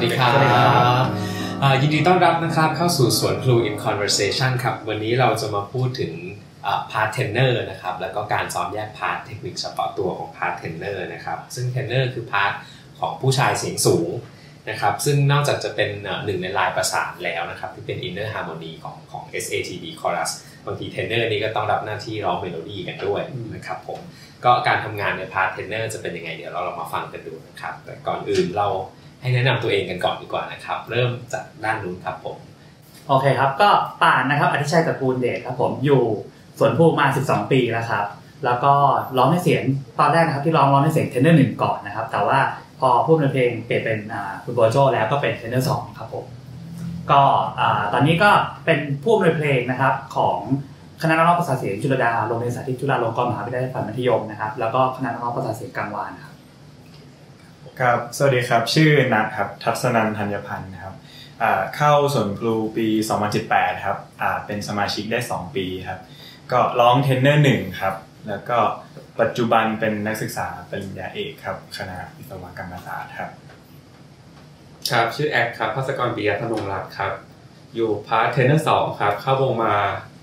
ดีครับยินดีต้อนรับนะครับเข้าสู่สวนพลู in conversation ครับวันนี้เราจะมาพูดถึงพาร์ทเทรนเนอร์นะครับแล้วก็การซ้อมแยกพาร์ทเทคนิคเฉพาะตัวของพาร์ทเทรนเนอร์นะครับซึ่งเทรนเนอร์คือพาร์ทของผู้ชายเสียงสูงนะครับซึ่งนอกจากจะเป็นหนึ่งในลายประสานแล้วนะครับที่เป็น inner harmony ของ SATD chorus บางทีเทรนเนอร์นี่ก็ต้องรับหน้าที่ร้องเมโลดี้กันด้วยนะครับผมก็การทำงานในพาร์ทเทรนเนอร์จะเป็นยังไงเดี๋ยวเราลองมาฟังกันดูนะครับแต่ก่อนอื่นเราให้แนะนำตัวเองกันก่อนดีกว่านะครับเริ่มจากด้านนู้นครับผมโอเคครับก็ป่านนะครับอธิชัยตระกูลเดชครับผมอยู่สวนภูมา12ปีแล้วครับแล้วก็ร้องให้เสียงตอนแรกนะครับที่ร้องให้เสียงเทรนเนอร์1ก่อนนะครับแต่ว่าพอผู้ดำเนินเพลงเปลี่ยนเป็นคุณโบโจแล้วก็เป็นเทรนเนอร์2ครับผมก็ตอนนี้ก็เป็นผู้ดำเนินเพลงนะครับของคณะนักร้องประสานเสียงจุฬาดาโรงเรียนสาธิตจุฬาลงกรณ์มหาวิทยาลัยมัธยมนะครับแล้วก็คณะนักร้องประสานเสียงกลางวานครับครับสวัสดีครับชื่อนัทครับทัศนันท์ธัญพันธ์ครับเข้าสวนพลูปี2018ครับเป็นสมาชิกได้2ปีครับก็ร้องเทรนเนอร์1ครับแล้วก็ปัจจุบันเป็นนักศึกษาปริญญาเอกครับคณะวิศวกรรมศาสตร์ครับครับชื่อแอคครับภัสกร ปิยะธนงรัตน์ครับอยู่พาร์ทเทรนเนอร์2ครับเข้าวงมา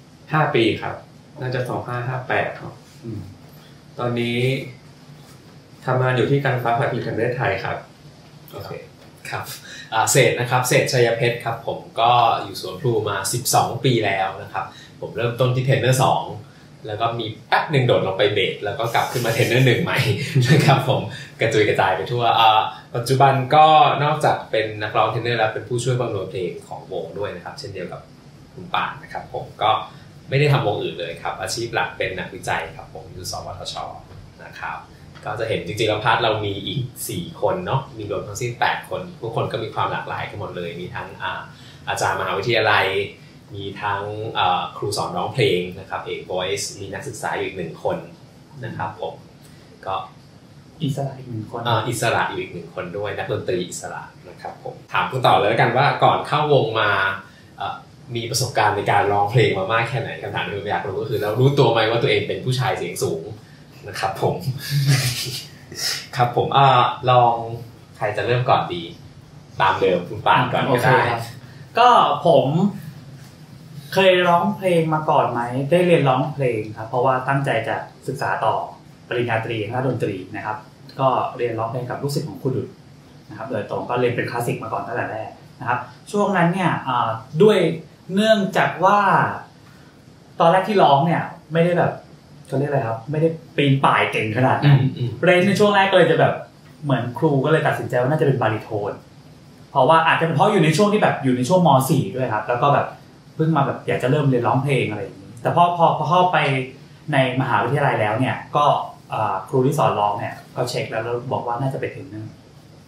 5ปีครับน่าจะ2558ครับตอนนี้ทำงานอยู่ที่การไฟฟ้าฝ่ายผลิตแห่งประเทศไทยครับโอเคครับเศษนะครับเศษชัยเพชรครับผมก็อยู่สวนพลูมา12ปีแล้วนะครับผมเริ่มต้นที่เทรนเนอร์2แล้วก็มีแป๊บนึงโดดลงไปเบสแล้วก็กลับขึ้นมาเทรนเนอร์1ใหม่นะครับผมกระจุยกระจายไปทั่วปัจจุบันก็นอกจากเป็นนักร้องเทรนเนอร์แล้วเป็นผู้ช่วยบำรุงเพลงของวงด้วยนะครับเช่นเดียวกับคุณป่านนะครับผมก็ไม่ได้ทำวงอื่นเลยครับอาชีพหลักเป็นนักวิจัยครับผมอยู่สวทช.นะครับก็จะเห็นจริงๆแล้วพาร์ทเรามีอีก4คนเนาะมีรวมทั้งสิ้น8คนทุกคนก็มีความหลากหลายกันหมดเลยมีทั้งอาจารย์มหาวิทยาลัยมีทั้งครูสอนร้องเพลงนะครับเอก voice มีนักศึกษาอยู่อีก1คนนะครับผมก็อิสระอีก1คนอิสระอยู่อีก1คนด้วยนักดนตรีอิสระนะครับผมถามคุณต่อเลยแล้วกันว่าก่อนเข้าวงมามีประสบการณ์ในการร้องเพลงมามากแค่ไหนคำถามที่ผมอยากรู้ก็คือเรารู้ตัวไหมว่าตัวเองเป็นผู้ชายเสียงสูงนะครับผมครับผมลองใครจะเริ่มก่อนดีตามเดิมคุณป่านก่อนก็ได้ก็ผมเคยร้องเพลงมาก่อนไหมได้เรียนร้องเพลงครับเพราะว่าตั้งใจจะศึกษาต่อปริญญาตรีทางด้านดนตรีนะครับก็เรียนร้องเพลงกับลูกศิษย์ของคุณดุจนะครับโดยตรงก็เรียนเป็นคลาสสิกมาก่อนตั้งแต่แรกนะครับช่วงนั้นเนี่ยด้วยเนื่องจากว่าตอนแรกที่ร้องเนี่ยไม่ได้แบบเขาเรียกอะไรครับไม่ได้ปีนป่ายเก่งขนาดนั้นเรนในช่วงแรกก็เลยจะแบบเหมือนครูก็เลยตัดสินใจว่าน่าจะเป็นบาริโทนเพราะว่าอาจจะเป็นเพราะอยู่ในช่วงที่แบบอยู่ในช่วงม.4 ด้วยครับแล้วก็แบบเพิ่งมาแบบอยากจะเริ่มเรียนร้องเพลงอะไรอย่างนี้แต่พอเข้าไปในมหาวิทยาลัยแล้วเนี่ยก็ครูที่สอนร้องเนี่ยก็เช็คแล้วบอกว่าน่าจะเป็นเทรนเนอร์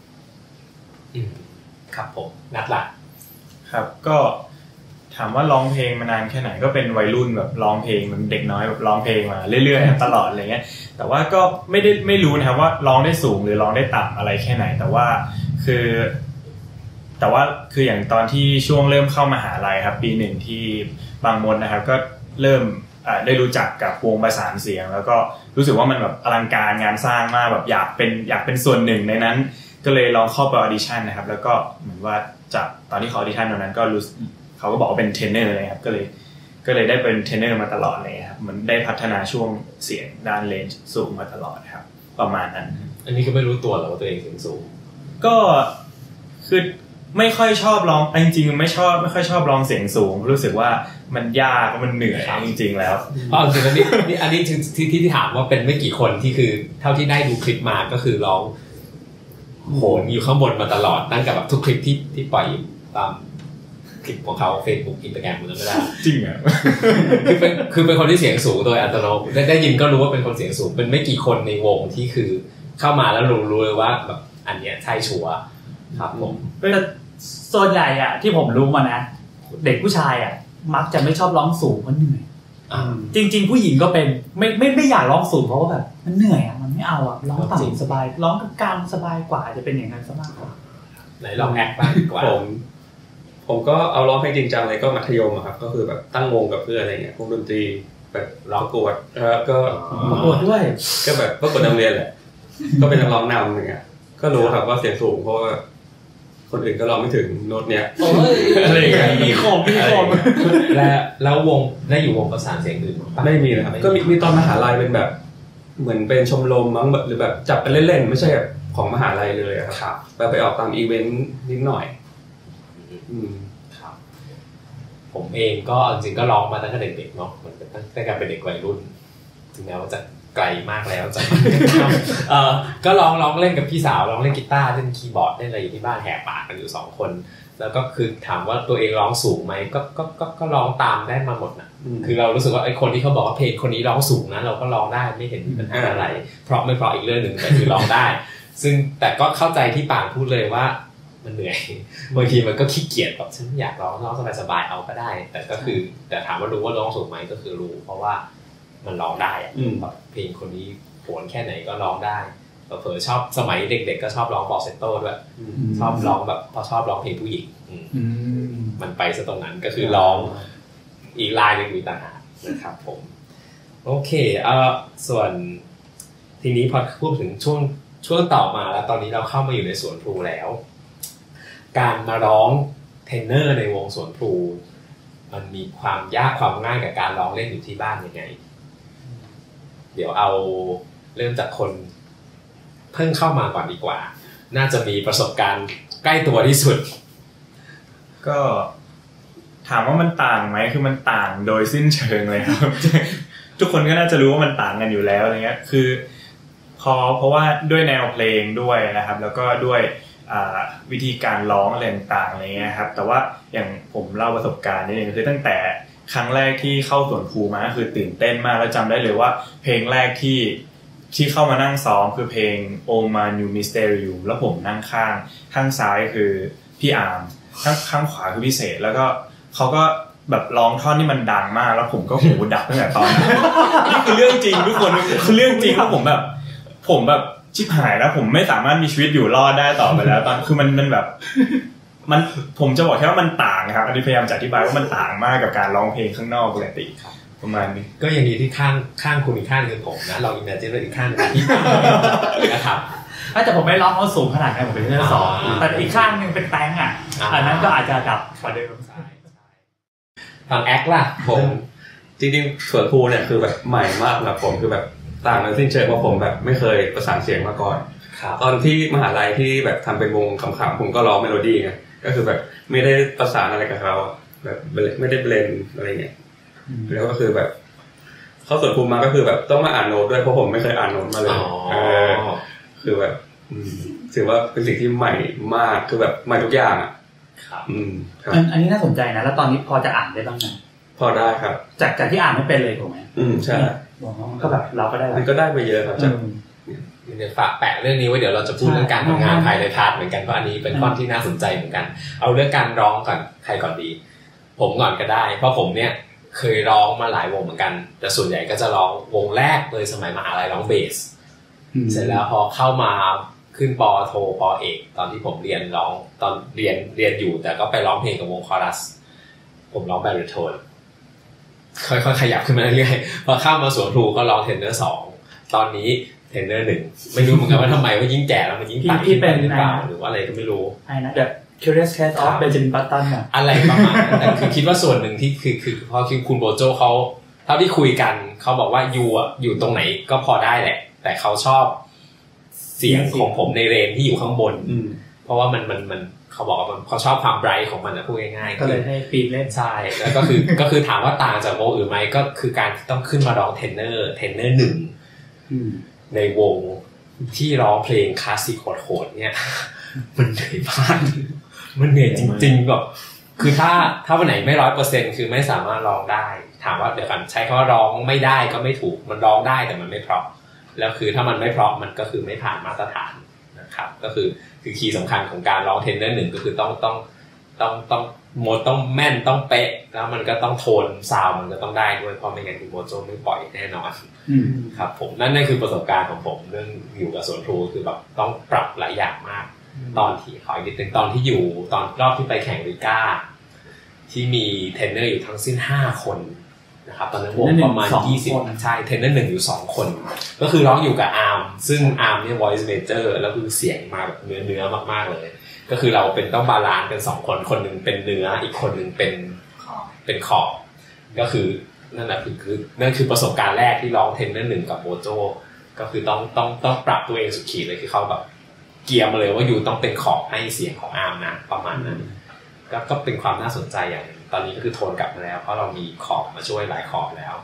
ครับผมนัดละครับก็ถามว่าร้องเพลงมานานแค่ไหนก็เป็นวัยรุ่นแบบร้องเพลงมันเด็กน้อยแบบร้องเพลงมาเรื่อยๆตลอดอะไรเงี้ยแต่ว่าก็ไม่รู้นะครับว่าร้องได้สูงหรือร้องได้ต่ำอะไรแค่ไหนแต่ว่าคืออย่างตอนที่ช่วงเริ่มเข้ามหาลัยครับปี1ที่บางมดนะครับก็เริ่มได้รู้จักกับวงประสานเสียงแล้วก็รู้สึกว่ามันแบบอลังการงานสร้างมากแบบอยากเป็นส่วนหนึ่งในนั้นก็เลยลองเข้าไปออดิชั่นนะครับแล้วก็เหมือนว่าจากตอนที่เขาออดิชั่นตอนนั้นก็เขาก็บอกว่าเป็นเทรนเนอร์เลยครับก็เลยได้เป็นเทรนเนอร์มาตลอดเลยครับมันได้พัฒนาช่วงเสียงด้านเลนส์สูงมาตลอดครับประมาณนั้นอันนี้ก็ไม่รู้ตัวหรอว่าตัวเองเสียงสูงก็คือไม่ค่อยชอบร้องจริงๆไม่ค่อยชอบร้องเสียงสูงรู้สึกว่ามันยากมันเหนื่อยจริงๆแล้วเพราะจริงๆอันนี้ที่ถามว่าเป็นไม่กี่คนที่คือเท่าที่ได้ดูคลิปมาก็คือร้องโหนอยู่ข้างบนมาตลอดตั้งแต่แบบทุกคลิปที่ปล่อยตามคลิปของเขา Facebook Instagram มันไม่ได้จริงอ่ะคือเป็นคนที่เสียงสูงโดยอัตโนมัติได้ยินก็รู้ว่าเป็นคนเสียงสูงเป็นไม่กี่คนในวงที่คือเข้ามาแล้วรู้เลยว่าแบบอันเนี้ยใช่ชัวร์ครับผมแต่ส่วนใหญ่อ่ะที่ผมรู้มานะเด็กผู้ชายอ่ะมักจะไม่ชอบร้องสูงเพราะเหนื่อยจริงๆผู้หญิงก็เป็นไม่อยากร้องสูงเพราะว่าแบบมันเหนื่อยอ่ะมันไม่เอาอ่ะร้องต่ำสบายร้องกลางสบายกว่าจะเป็นอย่างนั้นซะมากกว่าไหนลองแอคบ้างดีกว่าผมก็เอาร้องเพลงจริงจังเลยก็มัธยมครับก็คือแบบตั้งวงกับเพื่อนอะไรเงี้ยวงดนตรีแบบร้องประกวดก็ประกวดด้วยก็แบบประกวดโรงเรียนแหละก็เป็นนักร้องนำอย่างเงี้ยก็รู้ครับว่าเสียงสูงเพราะว่าคคนอื่นก็ร้องไม่ถึงโน้ตเนี้ยอะไรอย่างเงี้ยมีคมแล้ววงได้อยู่วงประสานเสียงอื่นปะไม่มีนะครับก็มีตอนมหาลัยเป็นแบบเหมือนเป็นชมรมมั้งหรือแบบจับไปเล่นๆไม่ใช่แบบของมหาลัยเลยครับแบบไปออกตามอีเวนต์นิดหน่อยครับผมเองก็จริงๆก็ร้องมาตั้งแต่เด็กๆเนาะเหมือนตั้งแต่การเป็นเด็กวัยรุ่นถึงแม้ว่าจะไกลมากแล้วจะก็ร้องเล่นกับพี่สาวร้องเล่นกีตาร์เล่นคีย์บอร์ดเล่นอะไรอยู่ที่บ้านแหกปากกันอยู่2คนแล้วก็คือถามว่าตัวเองร้องสูงไหมก็ร้องตามได้มาหมดนะคือเรารู้สึกว่าไอ้คนที่เขาบอกว่าเพลงคนนี้ร้องสูงนะเราก็ร้องได้ไม่เห็นมีปัญหาอะไรเพราะไม่เพราะอีกเรื่องนึงแต่คือร้องได้ซึ่งแต่ก็เข้าใจที่ปางพูดเลยว่ามันเหนื่อยบางทีมันก็ขี้เกียจแบบฉันอยากร้องสบายๆเอาก็ได้แต่ก็คือแต่ถามว่ารู้ว่าร้องสูงไหมก็คือรู้เพราะว่ามันร้องได้แบบเพลงคนนี้โหนแค่ไหนก็ร้องได้เผลอชอบสมัยเด็กๆก็ชอบร้องฟอลเซตโต้ด้วยชอบร้องแบบพอชอบร้องเพลงผู้หญิงมันไปซะตรงนั้นก็คือร้องอีกลายนึงมีต่างหากนะครับผมโอเคส่วนทีนี้พอพูดถึงช่วงต่อมาแล้วตอนนี้เราเข้ามาอยู่ในสวนพลูแล้วการมาร้องเทนเนอร์ในวงสวนพลูมันมีความยากความง่ายกับการร้องเล่นอยู่ที่บ้านยังไงเดี๋ยวเอาเริ่มจากคนเพิ่งเข้ามาก่อนดีกว่าน่าจะมีประสบการณ์ใกล้ตัวที่สุดก็ถามว่ามันต่างไหมคือมันต่างโดยสิ้นเชิงเลยครับ ทุกคนก็น่าจะรู้ว่ามันต่างกันอยู่แล้วอะไรเงี้ยคือเพราะว่าด้วยแนวเพลงด้วยนะครับแล้วก็ด้วยวิธีการร้องอะไรต่างๆอะไรเงี้ยครับแต่ว่าอย่างผมเล่าประสบการณ์นิดนึงคือตั้งแต่ครั้งแรกที่เข้าสวนพลูมาคือตื่นเต้นมากแล้วจำได้เลยว่าเพลงแรกที่เข้ามานั่งซ้อมคือเพลง Oh My New Mysterium แล้วผมนั่งข้างซ้ายคือพี่อาร์มข้างขวาคือพี่เศษแล้วก็เขาก็แบบร้องท่อนที่มันดังมากแล้วผมก็หูดับตั้งแต่ตอนนั้นนี่คือเรื่องจริงทุกคนคือเรื่องจริงว่าผมแบบชิบหายแล้วผมไม่สามารถมีชีวิตอยู่รอดได้ต่อไปแล้วตอนคือมันแบบมันผมจะบอกแค่ว่ามันต่างครับอันนี้พยายามจะอธิบายว่ามันต่างมากกับการร้องเพลงข้างนอกปกติประมาณนี้ก็อย่างนี้ที่ข้างคุณอีกข้างคือผมนะเราอิมเมจินว่าอีกข้างนึงที่นะครับแต่ผมไม่ร้องเขาสูงขนาดนั้นผมเป็นเนื้อสองแต่อีกข้างนึงเป็นแตงอ่ะอันนั้นก็อาจจะดับกว่าเดิมฝั่งแอคล่ะผมจริงๆสวนพลูเนี่ยคือแบบใหม่มากนะผมคือแบบต่างกันสิ้นเชิงเพราะผมแบบไม่เคยประสานเสียงมาก่อนตอนที่มหาลัยที่แบบทำเป็นวงขำๆผมก็ร้องเมโลดี้ไงก็คือแบบไม่ได้ประสานอะไรกับเขาแบบไม่ได้เบลนอะไรเงี้ยแล้วก็คือแบบเข้าสวนพลูมาก็คือแบบต้องมาอ่านโน้ตด้วยเพราะผมไม่เคยอ่านโน้ตมาเลยคือแบบถือว่าเป็นสิ่งที่ใหม่มากคือแบบใหม่ทุกอย่างอ่ะอันนี้น่าสนใจนะแล้วตอนนี้พอจะอ่านได้บ้างไหมพอได้ครับจากที่อ่านไม่เป็นเลยถูกไหมใช่ก็แบบเราก็ได้มันก็ได้มาเยอะครับเดี๋ยวฝากแปะเรื่องนี้ไว้เดี๋ยวเราจะพูดเรื่องการทำงานภายในพาร์ทเหมือนกันเพราะอันนี้เป็นข้อที่น่าสนใจเหมือนกันเอาเรื่องการร้องก่อนใครก่อนดีผมก่อนก็ได้เพราะผมเนี่ยเคยร้องมาหลายวงเหมือนกันแต่ส่วนใหญ่ก็จะร้องวงแรกเลยสมัยมหาลัยร้องเบสเสร็จแล้วพอเข้ามาขึ้นป.โทป.เอกตอนที่ผมเรียนร้องตอนเรียนอยู่แต่ก็ไปร้องเพลงกับวงคอรัสผมร้องบาริโทนค่อยๆขยับขึ้นมาเรื่อยๆพอเข้ามาสวนพลูก็ร้องเทนเนอร์2ตอนนี้เทนเนอร์1ไม่รู้เหมือนกันว่าทำไมว่ายิ่งแก่แล้วมันยิ่งต่างขึ้นหรือเปล่าหรือว่าอะไรก็ไม่รู้ไอ้นะแบบ Curious Cat of Benjamin Button อะไรประมาณนั้นแต่คือคิดว่าส่วนหนึ่งที่คือพอคุณโบโจเขาเท่าที่คุยกันเขาบอกว่าอยู่ตรงไหนก็พอได้แหละแต่เขาชอบเสียงของผมในเรนที่อยู่ข้างบนเพราะว่ามันเขาบอกว่าเขาชอบความไบรท์ของมันนะพูดง่ายๆก็เลยให้ปีนเล่นใช่แล้วก็คือถามว่าต่างจากวงอื่นไหมก็คือการต้องขึ้นมาร้องเทนเนอร์1ในวงที่ร้องเพลงคลาสสิกโหดๆเนี่ยมันเหนื่อยมากมันเหนื่อยจริงๆแบบคือถ้าวันไหนไม่ 100% คือไม่สามารถร้องได้ถามว่าเดี๋ยวกันใช้คำว่าร้องไม่ได้ก็ไม่ถูกมันร้องได้แต่มันไม่เพราะแล้วคือถ้ามันไม่เพราะมันก็คือไม่ผ่านมาตรฐานนะครับก็คือคีย์สำคัญของการร้องเทนเนอร์1ก็คือต้องโมดต้องแม่นต้องเป๊ะแล้วมันก็ต้องโทนซาวด์มันก็ต้องได้ด้วยเพราะไม่งั้นคุณโมโจไม่ปล่อยแน่นอนครับผมนั่นคือประสบการณ์ของผมเรื่องอยู่กับสวนพลูคือแบบต้องปรับหลายอย่างมากตอนที่ขออีกนิดนึงตอนที่อยู่ตอนรอบที่ไปแข่งริก้าที่มีเทรนเนอร์อยู่ทั้งสิ้น5คนนะครับตอนนั้นวงประมาณ20ใช่เทรนเนอร์1อยู่2คนก็คือร้องอยู่กับอาร์มซึ่งอาร์มเนี่ย voice major แล้วคือเสียงมาแบบเนื้อมากๆเลยก็คือเราเป็นต้องบาลานซ์กัน2คนคนนึงเป็นเนื้ออีกคนนึงเป็นขอบก็คือนั่นแหละคือนั่นคือประสบการณ์แรกที่ร้องเทนเนอร์1กับโบโจก็คือต้องปรับตัวเองสุดขีดเลยคือเขาแบบเกียร์มาเลยว่าอยู่ต้องเป็นขอบให้เสียงของอาร์มนะประมาณนั้นก็เป็นความน่าสนใจอย่างนึงตอนนี้ก็คือโทนกลับมาแล้วเพราะเรามีขอบมาช่วยหลายขอบแล้ว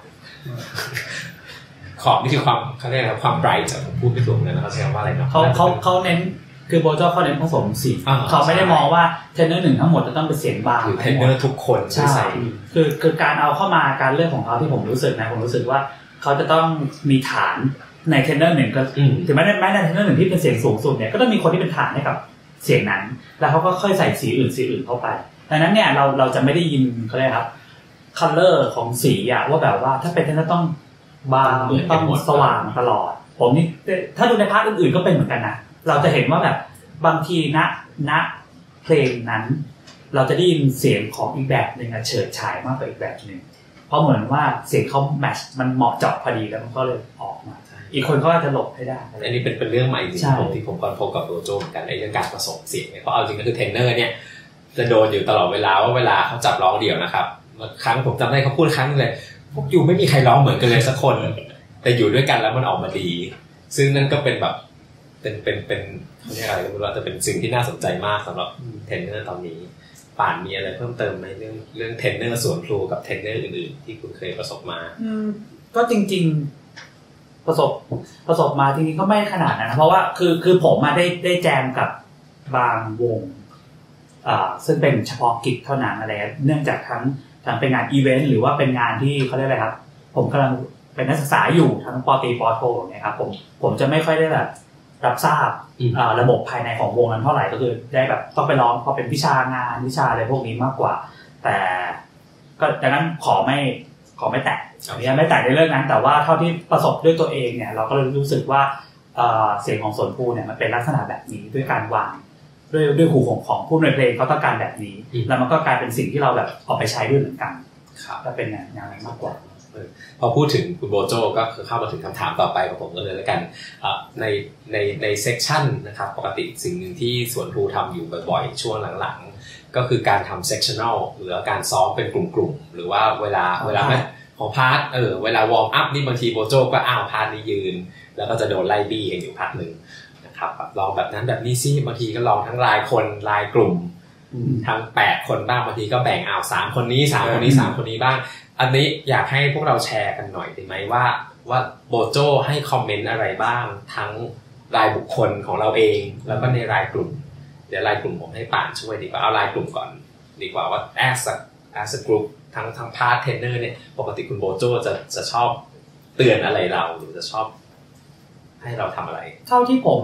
ขอบนี่คือความเขาเรียกอะไรความไบรท์ผมพูดไม่ถูกเลยนะเขาใช้คำว่าอะไรเนาะเขาเน้นคือโบโจเขาเน้นผสมสีเขาไม่ได้มองว่าเทนเนอร์1ทั้งหมดจะต้องเป็นเสียงบางหรือเทนเนอร์ทุกคนใช่คือการเอาเข้ามาการเลือกของเขาที่ผมรู้สึกนะผมรู้สึกว่าเขาจะต้องมีฐานในเทนเนอร์1ก็ถึงแม้ในเทนเนอร์1ที่เป็นเสียงสูงสุดเนี่ยก็ต้องมีคนที่เป็นฐานให้กับเสียงนั้นแล้วเขาก็ค่อยใส่สีอื่นเข้าไปดังนั้นเนี่ยเราจะไม่ได้ยินเขาเรียกครับคัลเลอร์ของสีอะว่าแบบว่าถ้าเป็นเทนเนอร์ต้องบางต้องสว่างตลอดผมนี่ถ้าดูในพาร์ทอื่นๆก็เป็นเหมือนกันนะเราจะเห็นว่าแบบบางทีณเพลงนั้นเราจะได้ยินเสียงของอีกแบบนึงเฉิดฉายมากกว่าอีกแบบนึงเพราะเหมือนว่าเสียงเขาแมทช์มันเหมาะเจาะพอดีแล้วมันก็เลยออกมาอีกคนก็จะหลบให้ได้อันนี้เป็นเรื่องใหม่จริงที่ผมค้นพบกับโบโจเหมือนกันในเรื่องการผสมเสียงเนี่ยเพราะเอาจริงก็คือเทนเนอร์เนี่ยจะโดนอยู่ตลอดเวลาว่าเวลาเขาจับร้องเดี่ยวนะครับครั้งผมจำได้เขาพูดครั้งนึงเลยพวกอยู่ไม่มีใครร้องเหมือนกันเลยสักคนแต่อยู่ด้วยกันแล้วมันออกมาดีซึ่งนั่นก็เป็นแบบเป็นเขาเรียกอะไรก็ไม่รู้แต่เป็นสิ่งที่น่าสนใจมากสำหรับเทรนเนอร์ตอนนี้ป่านมีอะไรเพิ่มเติมไหมเรื่องเทรนเนอร์ส่วนครูกับเทรนเนอร์อื่นๆที่คุณเคยประสบมาก็จริงๆประสบมาจริงๆก็ไม่ขนาดนั้นเพราะว่าคือผมมาได้แจมกับบางวงซึ่งเป็นเฉพาะกิจเท่านั้นอะไรเนื่องจากทั้งเป็นงานอีเวนต์หรือว่าเป็นงานที่เขาเรียกอะไรครับผมกำลังเป็นนักศึกษาอยู่ทั้งป.ตรีป.โทเนี่ยครับผมจะไม่ค่อยได้แบบรับทราบระบบภายในของวงนั้นเท่าไหร่ก็คือได้แบบต้องไปร้องพอเป็นวิชางานวิชาอะไรพวกนี้มากกว่าแต่ก็ดังนั้นขอไม่แตะยังไม่แตะในเรื่องนั้นแต่ว่าเท่าที่ประสบด้วยตัวเองเนี่ยเราก็เลยรู้สึกว่าเสียงของสวนภูเนี่ยมันเป็นลักษณะแบบนี้ด้วยการวางด้วยหูของผู้ในเพลงเขาต้องการแบบนี้แล้วมันก็กลายเป็นสิ่งที่เราแบบเอาไปใช้ด้วยเหมือนกันก็เป็นอย่างนั้นมากกว่าพอพูดถึงคุณโบโจก็คือเข้ามาถึงคำถามต่อไปของผมเลยแล้วกันในเซกชันนะครับปกติสิ่งหนึ่งที่สวนภูทำอยู่บ่อยๆช่วงหลังๆก็คือการทำเซกชันแนลหรือการซ้อมเป็นกลุ่มๆหรือว่าเวลาของพาร์ทเวลาวอร์มอัพนี่บางทีโบโจก็พาร์ทนี้ยืนแล้วก็จะโดนไล่บี้กันอยู่พักนึงนะครับลองแบบนั้นแบบนี้ซิบางทีก็ลองทั้งรายคนรายกลุ่มทั้ง8คนบ้างบางทีก็แบ่ง3คนนี้3คนนี้3คนนี้บ้างอันนี้อยากให้พวกเราแชร์กันหน่อยได้ไหมว่าโบโจให้คอมเมนต์อะไรบ้างทั้งรายบุคคลของเราเองแล้วก็ในรายกลุ่มเดี๋ยวรายกลุ่มผมให้ป่านช่วยดีกว่าเอารายกลุ่มก่อนดีกว่าว่า as a group ทั้งพาร์ทเทรนเนอร์เนี่ยปกติคุณโบโจจะชอบเตือนอะไรเราหรือจะชอบให้เราทำอะไรเท่าที่ผม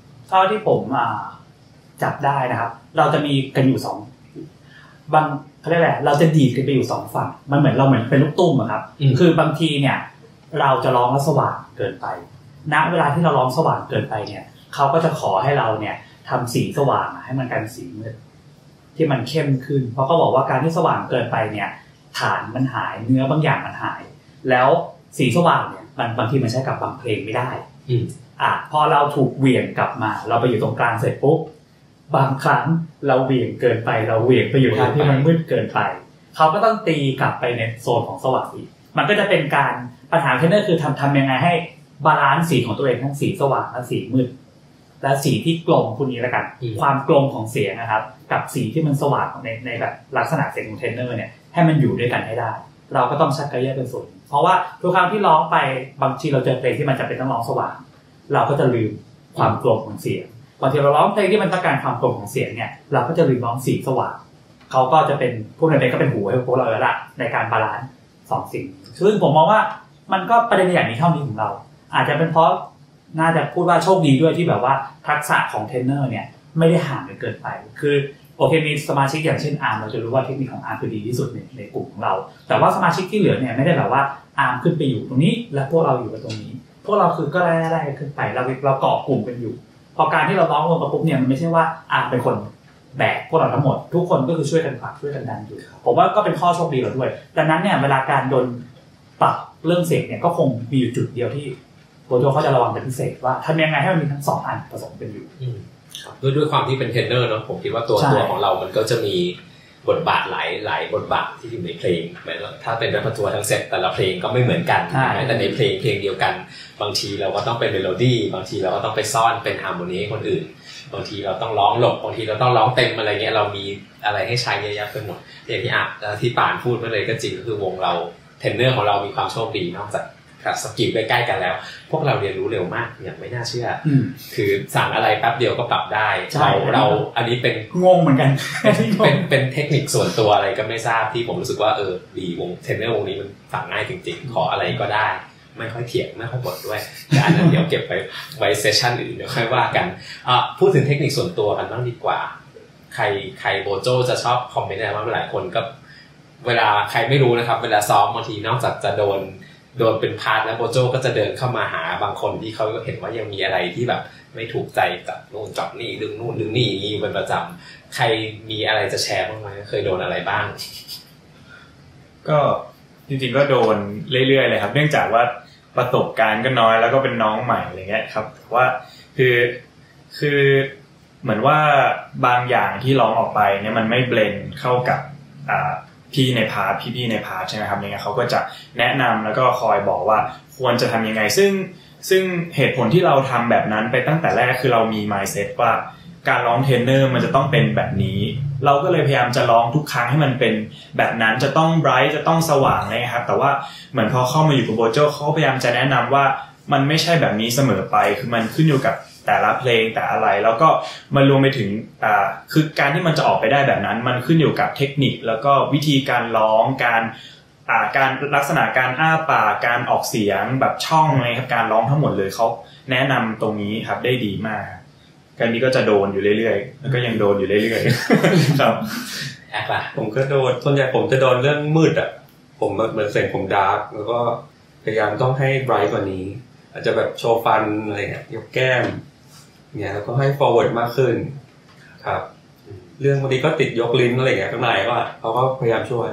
จับได้นะครับเราจะมีกันอยู่บางเขาเรียกอะไรเราจะดีดกันไปอยู่2ฝั่งมันเหมือนเป็นลูกตุ้มอะครับคือบางทีเนี่ยเราจะร้องแล้วสว่างเกินไปณเวลาที่เราร้องสว่างเกินไปเนี่ยเขาก็จะขอให้เราเนี่ยทำสีสว่างให้มันกันสีมืดที่มันเข้มขึ้นเพราะเขาบอกว่าการที่สว่างเกินไปเนี่ยฐานมันหายเนื้อบางอย่างมันหายแล้วสีสว่างเนี่ยบางทีมันใช้กับบางเพลงไม่ได้พอเราถูกเหวี่ยงกลับมาเราไปอยู่ตรงกลางเสร็จปุ๊บบางครั้งเราเหวี่ยงเกินไปเราเหวี่ยงไปอยู่ทางที่มันมืดเกินไปเขาก็ต้องตีกลับไปในโซนของสว่างอีกมันก็จะเป็นการปัญหาเทรนเนอร์คือทำยังไงให้บาลานซ์สีของตัวเองทั้งสีสว่างและสีมืดและสีที่กลมคุณนี้แล้วกันความกลมของเสียงนะครับกับสีที่มันสว่างในแบบลักษณะเสียงของเทรนเนอร์เนี่ยให้มันอยู่ด้วยกันให้ได้เราก็ต้องชักกระแยกเป็นส่วนเพราะว่าทุกครั้งที่ร้องไปบางทีเราเจอเพลงที่มันจะเป็นต้องร้องสว่างเราก็จะลืมความกลมของเสียงบางทีเราร้องเพลงที่มันต้องการความกลมของเสียงเนี่ยเราก็จะลืมร้องสีสว่างเขาก็จะเป็นผู้ในเพลงก็เป็นหูให้พวกเราแล้วล่ะในการบาลานซ์2สิ่งซึ่งผมมองว่ามันก็ประเด็นอย่างนี้เท่านี้ของเราอาจจะเป็นเพราะน่าจะพูดว่าโชคดีด้วยที่แบบว่าทักษะของเทรนเนอร์เนี่ยไม่ได้ห่างกันเกินไปคือโอเคมีสมาชิกอย่างเช่นอาร์มเราจะรู้ว่าเทคนิคของอาร์มคือดีที่สุดในกลุ่มของเราแต่ว่าสมาชิกที่เหลือเนี่ยไม่ได้แบบว่าอาร์มขึ้นไปอยู่ตรงนี้และพวกเราอยู่ตรงนี้พวกเราคือก็ไล่ขึ้นไปเราเกาะกลุ่มกันอยู่พอการที่เราร้องรวมกันปุ๊บเนี่ยมันไม่ใช่ว่าอาร์มเป็นคนแบกพวกเราทั้งหมดทุกคนก็คือช่วยกันผลักช่วยกันดันอยู่ผมว่าก็เป็นข้อโชคดีเราด้วยดังนั้นเนี่ยเวลาการโดนปรับเรื่องเสียงเนี่ยก็คงมีอยู่จุดเดียวที่โบโจเขาจะระวังเป็นพิเศษว่าทำยังไงให้มันมีทั้ง2อันผสมกันอยู่ด้วยความที่เป็นเทรนเนอร์เนาะผมคิดว่าตัวของเรามันก็จะมีบทบาทหลายบทบาทที่อยู่ในเพลงเหมือนถ้าเป็นเรปเปอร์ทั้งเซตแต่ละเพลงก็ไม่เหมือนกันแต่ในเพลงเดียวกันบางทีเราก็ต้องเป็นเมโลดี้บางทีเราก็ต้องไปซ่อนเป็นฮาร์โมนีให้คนอื่นบางทีเราต้องร้องหลบบางทีเราต้องร้องเต็มอะไรเงี้ยเรามีอะไรให้ใช้เยอะแยะไปหมดอย่างที่ที่ป่านพูดมาเลยก็จริงก็คือวงเราเทรนเนอร์ของเรามีความโชคดีนอกจากสกิลใกล้ๆกันแล้วพวกเราเรียนรู้เร็วมากอย่างไม่น่าเชื่อคือสั่งอะไรแป๊บเดียวก็ปรับได้เราอันนี้เป็นงงเหมือนกันเป็นเทคนิคส่วนตัวอะไรก็ไม่ทราบที่ผมรู้สึกว่าดีวงเทรนเนอร์วงนี้มันสั่งง่ายจริงๆขออะไรก็ได้ไม่ค่อยเถียงไม่ค่อยบ่นด้วยแต่อันนั้นเดี๋ยวเก็บไว้เซสชั่นอื่นเดี๋ยวค่อยว่ากันพูดถึงเทคนิคส่วนตัวกันบ้างดีกว่าใครโบโจจะชอบคอมเมนต์อะไรบ้างหลายคนก็เวลาใครไม่รู้นะครับเวลาซ้อมบางทีนอกจากจะโดนเป็นพาร์ทแล้วโบโจก็จะเดินเข้ามาหาบางคนที่เขาเห็นว่ายังมีอะไรที่แบบไม่ถูกใจจับนู่นจับนี่ดึงนู่นดึงนี่อยู่เป็นประจำใครมีอะไรจะแชร์บ้างไหมเคยโดนอะไรบ้างก็จริงๆก็โดนเรื่อยๆเลยครับเนื่องจากว่าประสบการณ์ก็น้อยแล้วก็เป็นน้องใหม่อะไรเงี้ยครับว่าคือเหมือนว่าบางอย่างที่ร้องออกไปเนี่ยมันไม่เบลนด์เข้ากับพี่ในพาร์ทพี่ในพาร์ทใช่ไหมครับยังไงเขาก็จะแนะนำแล้วก็คอยบอกว่าควรจะทำยังไงซึ่งเหตุผลที่เราทำแบบนั้นไปตั้งแต่แรกคือเรามี mindset ว่าการร้องเทรนเนอร์มันจะต้องเป็นแบบนี้เราก็เลยพยายามจะร้องทุกครั้งให้มันเป็นแบบนั้นจะต้องไบรท์จะต้องสว่างเลยครับแต่ว่าเหมือนพอเข้ามาอยู่กับโบโจเขาพยายามจะแนะนำว่ามันไม่ใช่แบบนี้เสมอไปคือมันขึ้นอยู่กับแต่ละเพลงแต่อะไรแล้วก็มารวมไปถึงคือการที่มันจะออกไปได้แบบนั้นมันขึ้นอยู่กับเทคนิคแล้วก็วิธีการร้องการลักษณะการอ้าปากการออกเสียงแบบช่องอะไรครับการร้องทั้งหมดเลยเขาแนะนำตรงนี้ครับได้ดีมากการนี้ก็จะโดนอยู่เรื่อยๆแล้วก็ยังโดนอยู่เรื่อยๆครับแอกล่ะผมก็โดนส่วนใหญ่ผมจะโดนเรื่องมืดอ่ะผมเหมือนเสียงผมดาร์กแล้วก็พยายามต้องให้ไบรท์กว่านี้อาจจะแบบโชว์ฟันอะไรเงี้ยยกแก้มเนี่ยแล้วก็ให้ forward มากขึ้นครับเรื่องบางทีก็ติดยกลิ้นอะไรเงี้ยข้างในก็เขาก็พยายามช่วย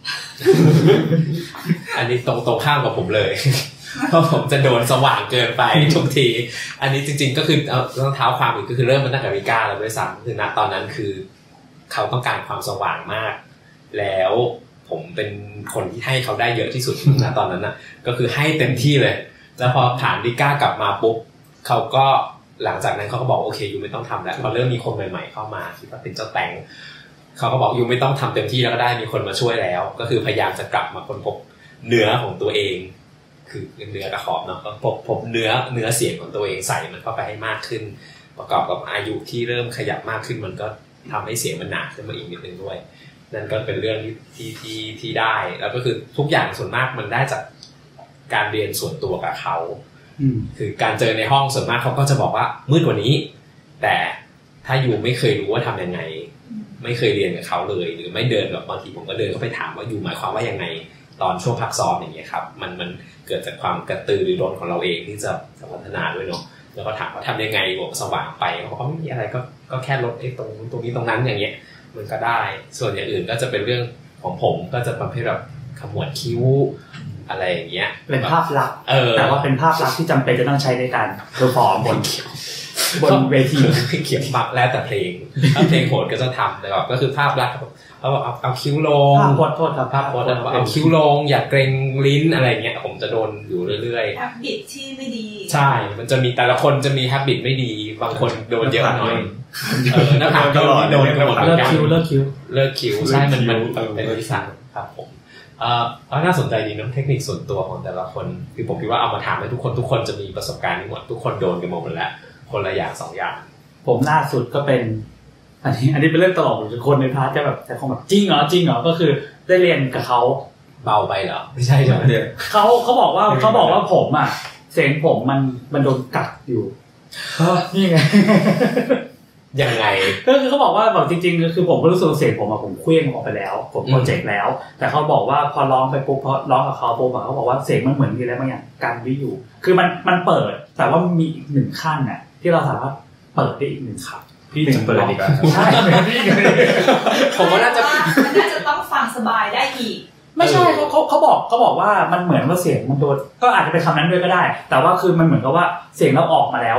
อันนี้ตรงข้ามกับผมเลยเพราะผมจะโดนสว่างเกินไปทุกทีอันนี้จริงๆก็คือต้องเท้าความอีกก็คือเริ่มมาตั้งแต่วิก้าแล้วด้วยซ้ำคือณตอนนั้นคือเขาต้องการความสว่างมากแล้วผมเป็นคนที่ให้เขาได้เยอะที่สุดณตอนนั้นนะก็คือให้เต็มที่เลยแล้วพอผ่านวิก้ากลับมาปุ๊บเขาก็หลังจากนั้นเขาก็บอกโอเคยูไม่ต้องทำแล้วพอเริ่มมีคนใหม่ๆเข้ามาที่ว่าเป็นเจ้าแตงเขาก็บอกยูไม่ต้องทำเต็มที่แล้วก็ได้มีคนมาช่วยแล้วก็คือพยายามจะกลับมาค้นพบเนื้อของตัวเองคือเนื้อกับขอบเนาะก็พบเนื้อเสียงของตัวเองใส่มันเข้าไปให้มากขึ้นประกอบกับอายุที่เริ่มขยับมากขึ้นมันก็ทำให้เสียงมันหนาขึ้นมาอีกนิดนึงด้วยนั่นก็เป็นเรื่องที่ได้แล้วก็คือทุกอย่างส่วนมากมันได้จากการเรียนส่วนตัวกับเขาคือการเจอในห้องส่วนมากเขาก็จะบอกว่ามืดกว่านี้แต่ถ้าอยู่ไม่เคยรู้ว่าทำยังไงไม่เคยเรียนกับเขาเลยหรือไม่เดินแบบบางทีผมก็เดินเข้าไปถามว่าอยู่หมายความว่ายังไงตอนช่วงพักซ้อมอย่างเงี้ยครับมันเกิดจากความกระตือรือร้นของเราเองที่จะพัฒนาด้วยเนาะแล้วก็ถามว่าทำยังไงบอกสว่างไปเขาบอกว่าไม่มีอะไรก็แค่ลดไอ้ตรงนี้ตรงนั้นอย่างเงี้ยมันก็ได้ส่วนอย่างอื่นก็จะเป็นเรื่องของผมก็จะประเภทแบบขมวดคิ้วอะไรอย่างเงี้ยเป็นภาพลักษณ์แต่ว่าเป็นภาพลักษณ์ที่จำเป็นจะต้องใช้ในการเพอร์ฟอร์มบนเวทีเขียนบักแล้วแต่เพลงถ้าเพลงโหดก็จะทำแต่แบบก็คือภาพลักษณ์เขาบอกเอาคิ้วลงภาพโทษครับภาพโทษเอาคิ้วลงอย่าเกรงลิ้นอะไรเงี้ยผมจะโดนอยู่เรื่อยๆ habit ที่ไม่ดีใช่มันจะมีแต่ละคนจะมี habit ไม่ดีบางคนโดนเยอะหน่อยหน้าผากก็โดนกันหมดเหมือนกันเลิกคิ้วใช่มันเป็นวิสัยครับผมน่าสนใจดีนะเทคนิคส่วนตัวของแต่ละคนคือผมคิดว่าเอามาถามให้ทุกคนจะมีประสบการณ์นี้หมดทุกคนโดนกันหมดแล้วคนละอย่าง2อย่างผมล่าสุดก็เป็นอันนี้เป็นเรื่องตลกทุกคนในพาร์ทจะแบบแต่คงแบบจริงเหรอก็คือได้เรียนกับเขาเบาไปเหรอไม่ใช่ใช่ไหมเขาบอกว่าผมอ่ะเสียงผมมันโดนกัดอยู่นี่ไงยังไงก็คือเขาบอกว่าแบบจริงๆก็คือผมก็รู้สึกเสียงผมอะผมเคลื่อนออกไปแล้วผมโปรเจกต์แล้วแต่เขาบอกว่าพอร้องไปปุ๊บพอร้องกับเขาปุ๊บเขาบอกว่าเสียงมันเหมือนมีอะไรบางอย่างการวิอยู่คือมันเปิดแต่ว่ามีอีก1ขั้นน่ะที่เราสามารถเปิดได้อีก1ขั้นพี่จะเปิดอีกอ่ะใช่ผมว่าน่าจะต้องฟังสบายได้อีกไม่ใช่เขาบอกว่ามันเหมือนว่าเสียงมันโดนก็อาจจะเป็นคำนั้นด้วยก็ได้แต่ว่าคือมันเหมือนกับว่าเสียงเราออกมาแล้วอ่ะ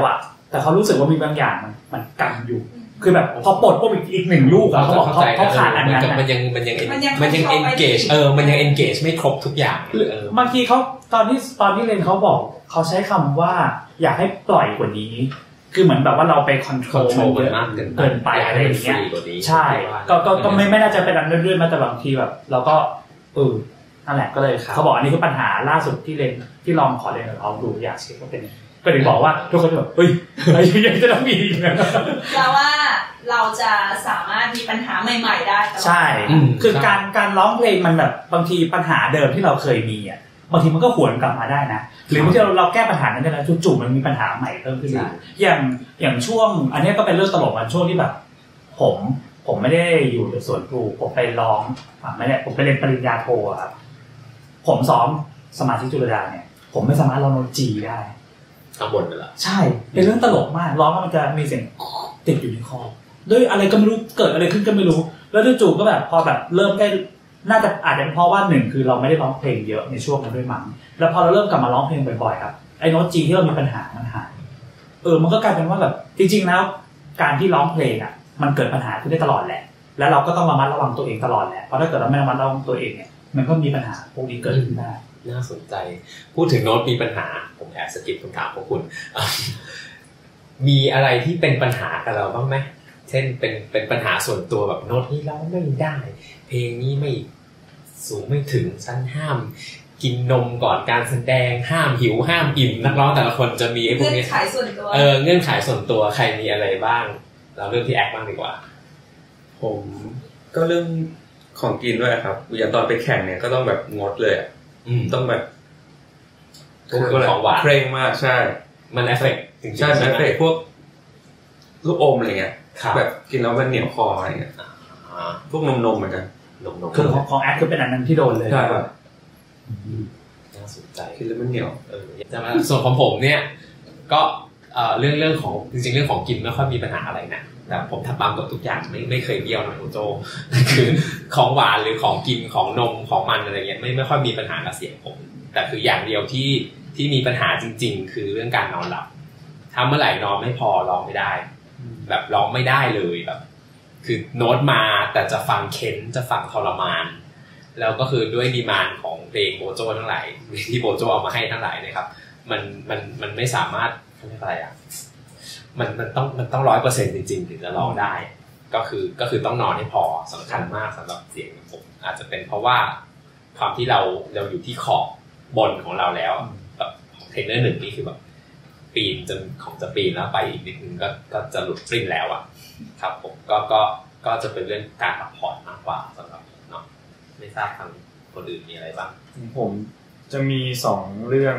แต่เขารู้สึกว่ามีบางอย่างมันกันอยู่คือแบบพอปลดปุ๊บอีกหนึ่งลูกเขาบอกเขาขาดอันนั้นมันยัง engage มันยัง engage ไม่ครบทุกอย่างบางทีเขาตอนที่เรียนเขาบอกเขาใช้คำว่าอยากให้ปล่อยกว่านี้คือเหมือนแบบว่าเราไปคอนโทรลมันมากเกินไปอะไรอย่างเงี้ยใช่ก็ไม่น่าจะเป็นอันเรื่อยๆมาแต่บางทีแบบเราก็นั่นแหละก็เลยเขาบอกอันนี้คือปัญหาล่าสุดที่เรียนที่ลองขอเรียนกับเขาดูอยากเช็คว่าเป็นก็ถึงบอกว่าทุกคนแบบเฮ้ยยังจะต้องมีอีกนะแปลว่าเราจะสามารถมีปัญหาใหม่ๆได้ใช่คือการร้องเพลงมันแบบบางทีปัญหาเดิมที่เราเคยมีอ่ะบางทีมันก็หวนกลับมาได้นะหรือบางทีเราแก้ปัญหานั้นได้แล้วจู่ๆมันมีปัญหาใหม่เพิ่มขึ้นอย่างช่วงอันนี้ก็เป็นเรื่องตลกช่วงที่แบบผมไม่ได้อยู่ในสวนครูผมไปร้องไม่ได้ผมไปเรียนปริญญาโทครับผมซ้อมสมาธิจุฬาเนี่ยผมไม่สามารถร้องโน้ต G ได้ข้างบนไปแล้วใช่เป็นเรื่องตลกมากร้องแล้วมันจะมีเสียงติดอยู่ในคอด้วยอะไรก็ไม่รู้เกิดอะไรขึ้นก็ไม่รู้แล้วจู่ๆก็แบบพอแบบเริ่มได้น่าจะอาจจะเป็นเพราะว่า1คือเราไม่ได้ร้องเพลงเยอะในช่วงนั้นด้วยมั้งแล้วพอเราเริ่มกลับมาร้องเพลงบ่อยๆครับไอ้โน้ต G ที่เรามีปัญหามันหายมันก็กลายเป็นว่าแบบจริงๆแล้วการที่ร้องเพลงอ่ะมันเกิดปัญหาขึ้นได้ตลอดแหละแล้วเราก็ต้องระมัดระวังตัวเองตลอดแหละเพราะถ้าเกิดเราไม่ระมัดระวังตัวเองเนี่ยมันก็มีปัญหาพวกนี้เกิดขึ้นได้น่าสนใจพูดถึงโน้ตมีปัญหาผมแอบสกิปคำถามของคุณมีอะไรที่เป็นปัญหากับเราบ้างไหมเช่นเป็นปัญหาส่วนตัวแบบโน้ตนี้เราไม่ได้เพลงนี้ไม่สูงไม่ถึงฉันห้ามกินนมก่อนการแสดงห้ามหิวห้ามอิ่มนักร้องแต่ละคนจะมีไอ้พวกนี้เงื่อนไขส่วนตัวเงื่อนไขส่วนตัวใครมีอะไรบ้างเราเริ่มที่แอคบ้างดีกว่าผมก็เรื่องของกินด้วยครับอย่างตอนไปแข่งเนี่ยก็ต้องแบบงดเลยต้องแบบของหวานเคร่งมากใช่มันเอฟเฟกต์ใช่เอฟเฟกต์พวกลูกอมอะไรเงี้ยแบบกินแล้วมันเหนียวคออะไรเงี้ยพวกนมเหมือนกันนมคือของแอคคือเป็นอันนั้นที่โดนเลยใช่ครับน่าสนใจกินแล้วมันเหนียวจะมาส่วนของผมเนี่ยก็เรื่องของจริงๆเรื่องของกินไม่ค่อยมีปัญหาอะไรนะแต่ผมทำตามกฎทุกอย่างไม่เคยเบี้ยวนะโจคือของหวานหรือของกินของนมของมันอะไรเงี้ยไม่ค่อยมีปัญหากับเสียงผมแต่คืออย่างเดียวที่มีปัญหาจริงๆคือเรื่องการนอนหลับถ้าเมื่อไหร่นอนไม่พอร้องไม่ได้แบบร้องไม่ได้เลยแบบคือโน้ตมาแต่จะฟังเค้นจะฟังทรมานแล้วก็คือด้วยดีมานด์ของเพลงโบโจทั้งหลายที่โบโจเอามาให้ทั้งหลายนะครับมันไม่สามารถเรียกอะไรอ่ะมันต้อง 100% จริงๆถึงจะร้องได้ก็คือต้องนอนให้พอสำคัญมากสำหรับเสียงผมอาจจะเป็นเพราะว่าความที่เราอยู่ที่ขอบบนของเราแล้วแบบเทรนเนอร์1นี่คือแบบปีนจนของจะปีนแล้วไปอีกนิดนึงก็จะหลุดปริ้นแล้วอ่ะครับผมก็จะเป็นเรื่องการพักผ่อนมากกว่าสำหรับเนาะไม่ทราบทางคนอื่นมีอะไรบ้างผมจะมี2เรื่อง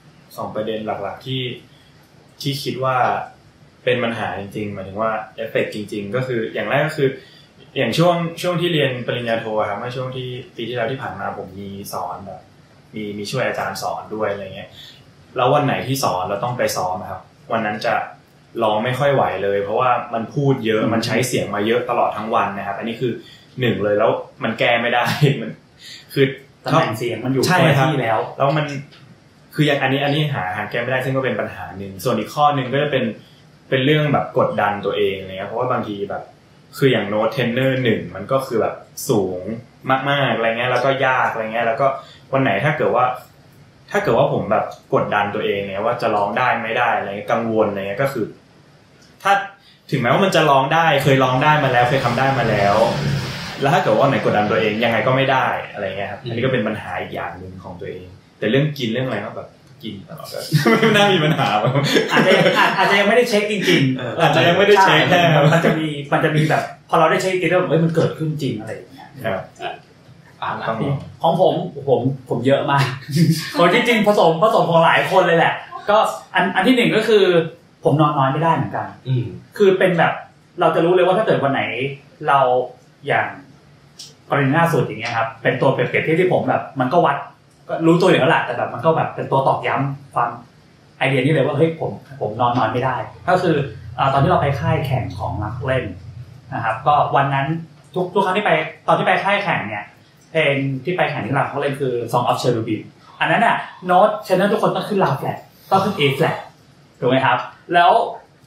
2ประเด็นหลักๆที่คิดว่าเป็นปัญหาจริงๆหมายถึงว่าเอฟเฟกต์จริงๆก็คืออย่างแรกก็คืออย่างช่วงที่เรียนปริญญาโทครับเมื่อช่วงที่ปีที่แล้วที่ผ่านมาผมมีสอนแบบมีช่วยอาจารย์สอนด้วยอะไรเงี้ยแล้ววันไหนที่สอนเราต้องไปซ้อมครับวันนั้นจะร้องไม่ค่อยไหวเลยเพราะว่ามันพูดเยอะมันใช้เสียงมาเยอะตลอดทั้งวันนะครับอันนี้คือ1เลยแล้วมันแก้ไม่ได้มันคือตำแหน่งเสียงมันอยู่ที่แล้วมันคืออย่างอันนี้หาแก้ไม่ได้ซึ่งก็เป็นปัญหานึงส่วนอีกข้อนึงก็จะเป็นเรื่องแบบกดดันตัวเองอะไรเงี้ยเพราะว่าบางทีแบบคืออย่างโน้ตเทนเนอร์1มันก็คือแบบสูงมากๆอะไรเงี้ยแล้วก็ยากอะไรเงี้ยแล้วก็วันไหนถ้าเกิดว่าผมแบบกดดันตัวเองเนี่ยว่าจะร้องได้ไม่ได้อะไรกังวลอะไรเงี้ยก็คือถ้าถึงแม้ว่ามันจะร้องได้เคยร้องได้มาแล้วเคยทำได้มาแล้วถ้าเกิดว่าไหนกดดันตัวเองยังไงก็ไม่ได้อะไรเงี้ยครับอันนี้ก็เป็นปัญหาอีกอย่างนึงของตัวเองแต่เรื่องกินเรื่องอะไรก็แบบกินตลอดก็ไม่น่ามีปัญหาอาจจะยังไม่ได้เช็คจริงๆอาจจะยังไม่ได้เช็คมันจะมีแบบพอเราได้เช็คจริงแล้วมันเกิดขึ้นจริงอะไรอย่างเงี้ยของผมเยอะมากผมจริงๆผสมของหลายคนเลยแหละก็อันที่1ก็คือผมนอนน้อยไม่ได้เหมือนกันคือเป็นแบบเราจะรู้เลยว่าถ้าเกิดวันไหนเราอย่างกรณีล่าสุดอย่างเงี้ยครับเป็นตัวเปรียบเทียบที่ผมแบบมันก็วัดก็รู้ตัวอยู่แล้วแหละแต่แบบมันก็แบบเป็นตัวตอกย้ำความไอเดียนี้เลยว่าเฮ้ยผมนอนไม่ได้ก็คือตอนที่เราไปค่ายแข่งของนักเล่นนะครับก็วันนั้นทุกครั้งที่ไปตอนที่ไปค่ายแข่งเนี่ยเพลงที่ไปแข่งที่เราเล่นคือ Song of Cherubim อันนั้นน่ะโน้ตเชนเนอร์ทุกคนต้องขึ้นลาแฟลตต้องขึ้น A flat ถูกไหมครับแล้ว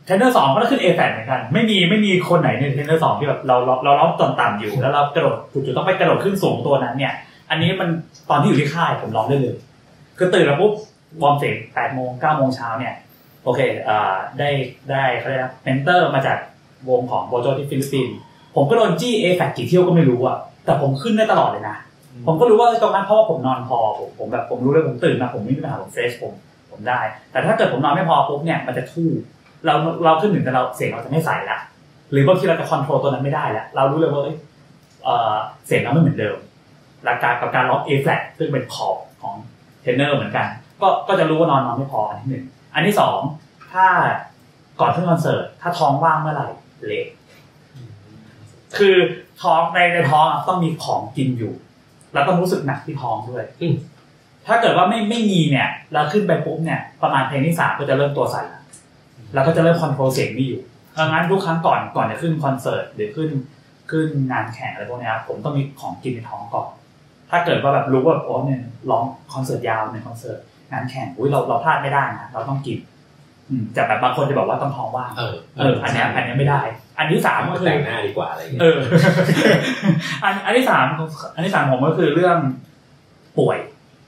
เทรนเนอร์2ก็ขึ้น A flat เหมือนกันไม่มีคนไหนในเทรนเนอร์2ที่แบบเราร้องต่ำๆอยู่แล้วเรากระโดดจุดๆต้องไปกระโดดขึ้นสูงตัวนั้นเนี่ยอันนี้มันตอนที่อยู่ที่ค่ายผมร้องได้เลยคือตื่นมาปุ๊บวอร์มเสร็จ 8:00 น 9:00 นเช้าเนี่ยโอเคได้เขาเรียกนะเมนเตอร์มาจากวงของโบโจที่ฟิลิปปินส์ผมก็โดนจี้ A flat กี่เที่ยวก็ไม่รู้อ่ะแต่ผมขึ้นได้ตลอดเลยนะผมก็รู้ว่าตรงนั้นเพราะว่าผมนอนพอผมรู้เลยผมตื่นมาผมไม่มีปัญหาผมเฟรชผมได้แต่ถ้าเกิดผมนอนไม่พอปุ๊บเนี่ยมันจะทู่เราขึ้นถึงแต่เราเสียงเราจะไม่ใสละหรือบางทีเราจะคอนโทรลตัวนั้นไม่ได้แล้วเรารู้เลยว่าเสียงเราไม่เหมือนเดิมหลักการกับการร้อง A flat ซึ่งเป็นขอบของเทรนเนอร์เหมือนกันก็จะรู้ว่านอนไม่พออันที่1อันที่2ถ้าก่อนขึ้นคอนเสิร์ตถ้าท้องว่างเมื่อไหร่เละคือท้องในท้องต้องมีของกินอยู่แล้วต้องรู้สึกหนักที่ท้องด้วยถ้าเกิดว่าไม่มีเนี่ยเราขึ้นไปปุ๊บเนี่ยประมาณเพลงที่3ก็จะเริ่มตัวสั่นแล้วก็จะเริ่มคอนโทรลเสียงไม่อยู่ดังนั้นทุกครั้งก่อนจะขึ้นคอนเสิร์ตหรือขึ้นงานแข่งอะไรพวกนี้ผมต้องมีของกินในท้องก่อนถ้าเกิดว่าแบบรู้ว่าโอ้เนี่ยร้องคอนเสิร์ตยาวในคอนเสิร์ตงานแข่งเราพลาดไม่ได้นะเราต้องกินแต่แบบบางคนจะบอกว่าต้องท้องว่างอันนี้ไม่ได้อันที่3ก็คือแต่งหน้าดีกว่าอะไรอย่างเงี้ยอันที่3ผมก็คือเรื่องป่วย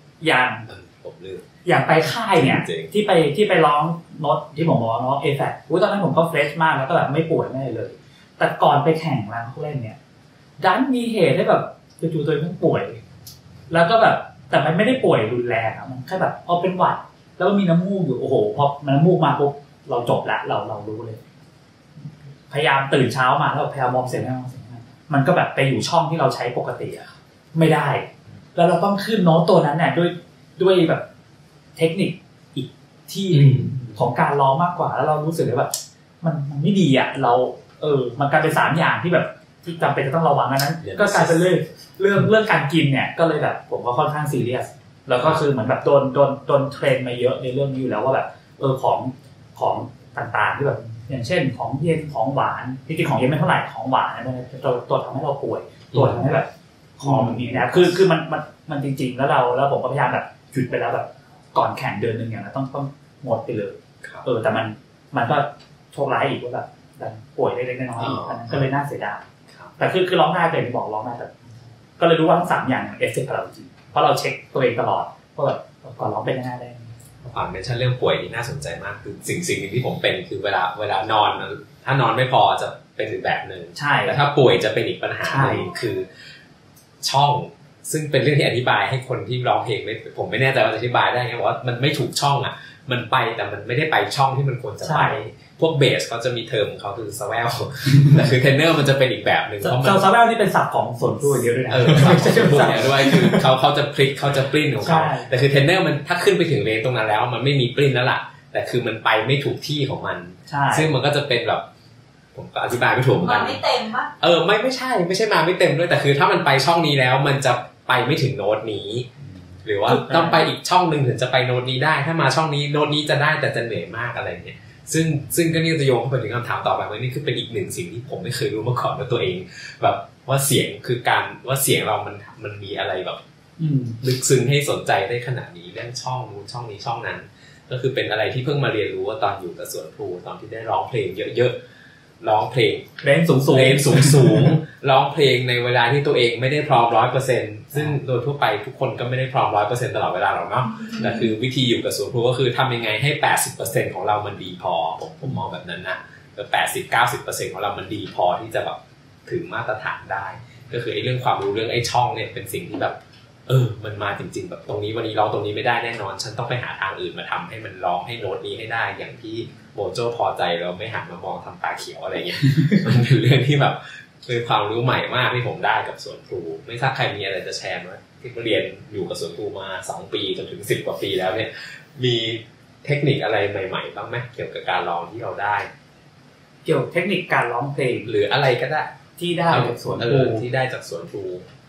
อย่างไปค่ายเนี่ยที่ไปร้องโน้ตที่ผมบอกว่าร้อง A flat ตอนนั้นผมก็เฟรชมากแล้วก็แบบไม่ป่วยไม่เลยแต่ก่อนไปแข่งร้านเขาเล่นเนี่ยดันมีเหตุให้แบบจู่ๆตัวเองป่วยแล้วก็แบบแต่มันไม่ได้ป่วยรุนแรงมันแค่แบบเป็นหวัดแล้วก็มีน้ำมูกอยู่โอ้โหพอน้ำมูกมาปุ๊บเราจบละเรารู้เลยพยายามตื่นเช้ามาแล้วพยายามมองเสียงมันก็แบบไปอยู่ช่องที่เราใช้ปกติอะไม่ได้แล้วเราต้องขึ้นโน้ตตัวนั้นเนี่ยด้วยแบบเทคนิคอีกที่ของการร้องมากกว่าแล้วเรารู้สึกเลยว่ามันไม่ดีอ่ะเรามันกลายเป็น3อย่างที่แบบที่จำเป็นจะต้องระวังนั้นก็กลายเป็นเรื่องการกินเนี่ยก็เลยแบบผมก็ค่อนข้างซีเรียสแล้วก็คือเหมือนแบบโดนเทรนมาเยอะในเรื่องนี้อยู่แล้วว่าแบบของต่างๆที่แบบอย่างเช่นของเย็นของหวานจริงๆของเย็นไม่เท่าไหร่ของหวานเนี่ยตัวทำให้เราป่วยตัวทำให้แบบคอมันมีนะคือมันจริงๆแล้วผมก็พยายามแบบหยุดไปแล้วแบบก่อนแข่งเดือนนึงอย่างนั้นต้องหมดไปเลยแต่มันก็โชคร้ายอีกว่าแบบป่วยเล็กๆน้อยๆอันนั้นก็เลยน่าเสียดายแต่คือร้องได้เลยบอกร้องได้แต่ก็เลยรู้ว่าทั้ง3อย่างเอฟเฟกต์กับเราจริงเพราะเราเช็คตัวเองตลอดว่าแบบก่อนร้องเป็นยังไงได้เมนชั่นเรื่องป่วยนี่น่าสนใจมากคือสิ่งนึงที่ผมเป็นคือเวลานอนถ้านอนไม่พอจะเป็นอีกแบบนึงแต่ถ้าป่วยจะเป็นอีกปัญหานึงคือช่องซึ่งเป็นเรื่องที่อธิบายให้คนที่ร้องเพลงผมไม่แน่ใจว่าจะอธิบายได้ไงว่ามันไม่ถูกช่องอ่ะมันไปแต่มันไม่ได้ไปช่องที่มันควรจะไปพวกเบสเขาจะมีเทอมของเขาคือสแวลแต่คือเทนเนอร์มันจะเป็นอีกแบบนึงเพราะมันสแวลนี่เป็นศัพท์ของส่วนตัวเยอะด้วยนะใช่ส่วนตัวเนี่ยด้วยคือเขาจะพลิกเขาจะปริ้นของเขาแต่คือเทนเนอร์มันถ้าขึ้นไปถึงเรนตรงนั้นแล้วมันไม่มีปริ้นแล้วล่ะแต่คือมันไปไม่ถูกที่ของมันซึ่งมันก็จะเป็นแบบผมก็อธิบายไม่ถูกเหมือนกันมาไม่เต็มปะไม่ใช่มาไม่เต็มด้วยแต่คือถ้ามันไปช่องนี้แล้วมันจะไปไม่ถึงโน้ตนี้หรือว่าต้องไปอีกช่องนึงถึงจะไปโน้ตนี้ได้ถ้ามาช่องนี้โน้ตนี้จะได้แต่จะเหนื่อยมากอะไรเงี้ยซึ่งก็นี่จะโยงเข้าไปถึงคำถามต่อไปว่านี่คือเป็นอีกหนึ่งสิ่งที่ผมไม่เคยรู้มาก่อนว่าตัวเองแบบว่าเสียงคือการว่าเสียงเรามันมีอะไรแบบลึกซึ้งให้สนใจได้ขนาดนี้เรื่องช่องนู้นช่องนี้ช่องนั้นก็คือเป็นอะไรที่เพิ่งมาเรียนรู้ว่าตอนอยู่กับสวนพลูตอนที่ได้ร้องเพลงเยอะๆร้องเพลงเรนสูงร้องเพลงในเวลาที่ตัวเองไม่ได้พร้อม 100% ซึ่งโดยทั่วไปทุกคนก็ไม่ได้พร้อม 100% ตลอดเวลาหรอกเนาะแต่คือวิธีอยู่กับสวนพลูก็คือทำยังไงให้ 80% ของเรามันดีพอผมมองแบบนั้นนะ80-90% ของเรามันดีพอที่จะแบบถึงมาตรฐานได้ก็คือไอ้เรื่องความรู้เรื่องไอ้ช่องเนี่ยเป็นสิ่งที่แบบมันมาจริงๆแบบตรงนี้วันนี้ร้องตรงนี้ไม่ได้แน่นอนฉันต้องไปหาทางอื่นมาทำให้มันร้องให้โน้ตนี้ให้ได้อย่างที่โบโจพอใจแล้วไม่หันมามองทำตาเขียวอะไรเงี้ยมันเป็นเรื่องที่แบบเป็นความรู้ใหม่มากที่ผมได้กับสวนพลูไม่ทราบใครมีอะไรจะแชร์ไหมที่เรียนอยู่กับสวนพลูมา2 ปีจนถึง10 กว่าปีแล้วเนี่ยมีเทคนิคอะไรใหม่ๆบ้างไหมเกี่ยวกับการร้องที่เราได้เกี่ยวเทคนิคการร้องเพลงหรืออะไรก็ได้ที่ได้จากสวนพลูที่ได้จากสวนพลู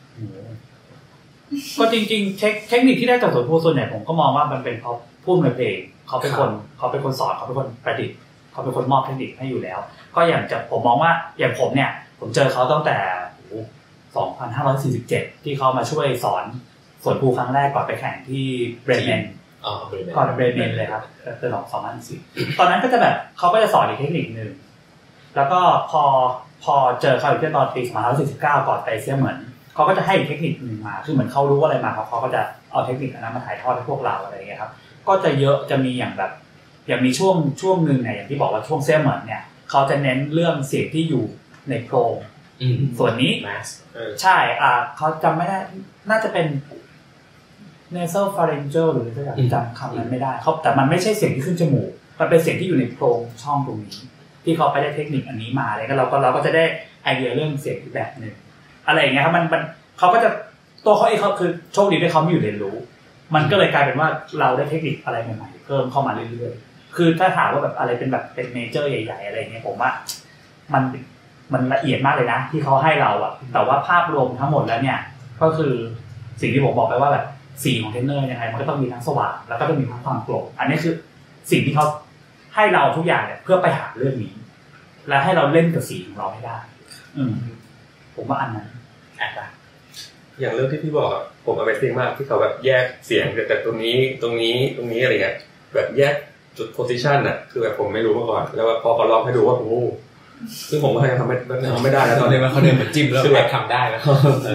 ก็จริงๆเทคนิคที่ได้จากสวนพลูส่วนใหญ่ผมก็มองว่ามันเป็นเพราะผู้ในเพลงเขาเป็นคนสอนเขาเป็นคนประดิษฐ์เขาเป็นคนมอบเทคนิคให้อยู่แล้วก็อย่างจะผมมองว่าอย่างผมเนี่ยผมเจอเขาตั้งแต่2547ที่เขามาช่วยสอนสวนพลูครั้งแรกก่อนไปแข่งที่เบรเมนก่อนเบรเมนเลยครับคือ2004ตอนนั้นก็จะแบบเขาก็จะสอนอีกเทคนิคนึงแล้วก็พอเจอเขาอีกตอนปี2549ก่อนไปเสียเหมือนเขาก็จะให้อีกเทคนิคนึงมาคือเหมือนเขารู้อะไรมาเขาก็จะเอาเทคนิคนั้นมาถ่ายทอดให้พวกเราอะไรอย่างเงี้ยครับก็จะเยอะจะมีอย่างแบบอย่างมีช่วงนึงเนี่ยอย่างที่บอกว่าช่วงเสียเหมือนเนี่ยเขาจะเน้นเรื่องเสียงที่อยู่ในโพรงส่วนนี้ใช่เขาจำไม่ได้น่าจะเป็น nasal pharyngeal หรืออะไรอย่างจำคำนั้นไม่ได้เขาแต่มันไม่ใช่เสียงที่ขึ้นจมูกมันเป็นเสียงที่อยู่ในโพรงช่องตรงนี้ที่เขาไปได้เทคนิคอันนี้มาเลยก็เราก็จะได้ไอเดียเรื่องเสียงอีกแบบนึงอะไรอย่างเงี้ยครับมันเขาก็จะตัวเขาเองเขาคือโชคดีที่เขาไม่อยู่เรียนรู้มันก็เลยกลายเป็นว่าเราได้เทคนิคอะไรใหม่ๆเพิ่มเข้ามาเรื่อยๆคือถ้าถามว่าแบบอะไรเป็นแบบเป็นเมเจอร์ใหญ่ๆอะไรอย่างเงี้ยผมว่ามันละเอียดมากเลยนะที่เขาให้เราอะแต่ว่าภาพรวมทั้งหมดแล้วเนี่ยก็คือสิ่งที่ผมบอกไปว่าแบบสีของเทรนเนอร์ยังไงมันก็ต้องมีทั้งสว่างแล้วก็ต้องมีทั้งความโปร่งอันนี้คือสิ่งที่เขาให้เราทุกอย่างเนี่ยเพื่อไปหาเรื่องนี้และให้เราเล่นกับสีของเราให้ได้ผมว่าอันนั้นอย่างเรื่องที่พี่บอกผม Amazing มากที่เขาแบบแยกเสียงจากตรงนี้อะไรเงี้ยแบบแยกจุด position น่ะคือแบบผมไม่รู้มาก่อนแล้วพอเขาลองให้ดูว่าโอ้ซึ่งผมก็ยังทำไม่ได้แล้วตอนนี้เขาเดินเหมือนจิ้มแล้วแบบทำได้แล้ว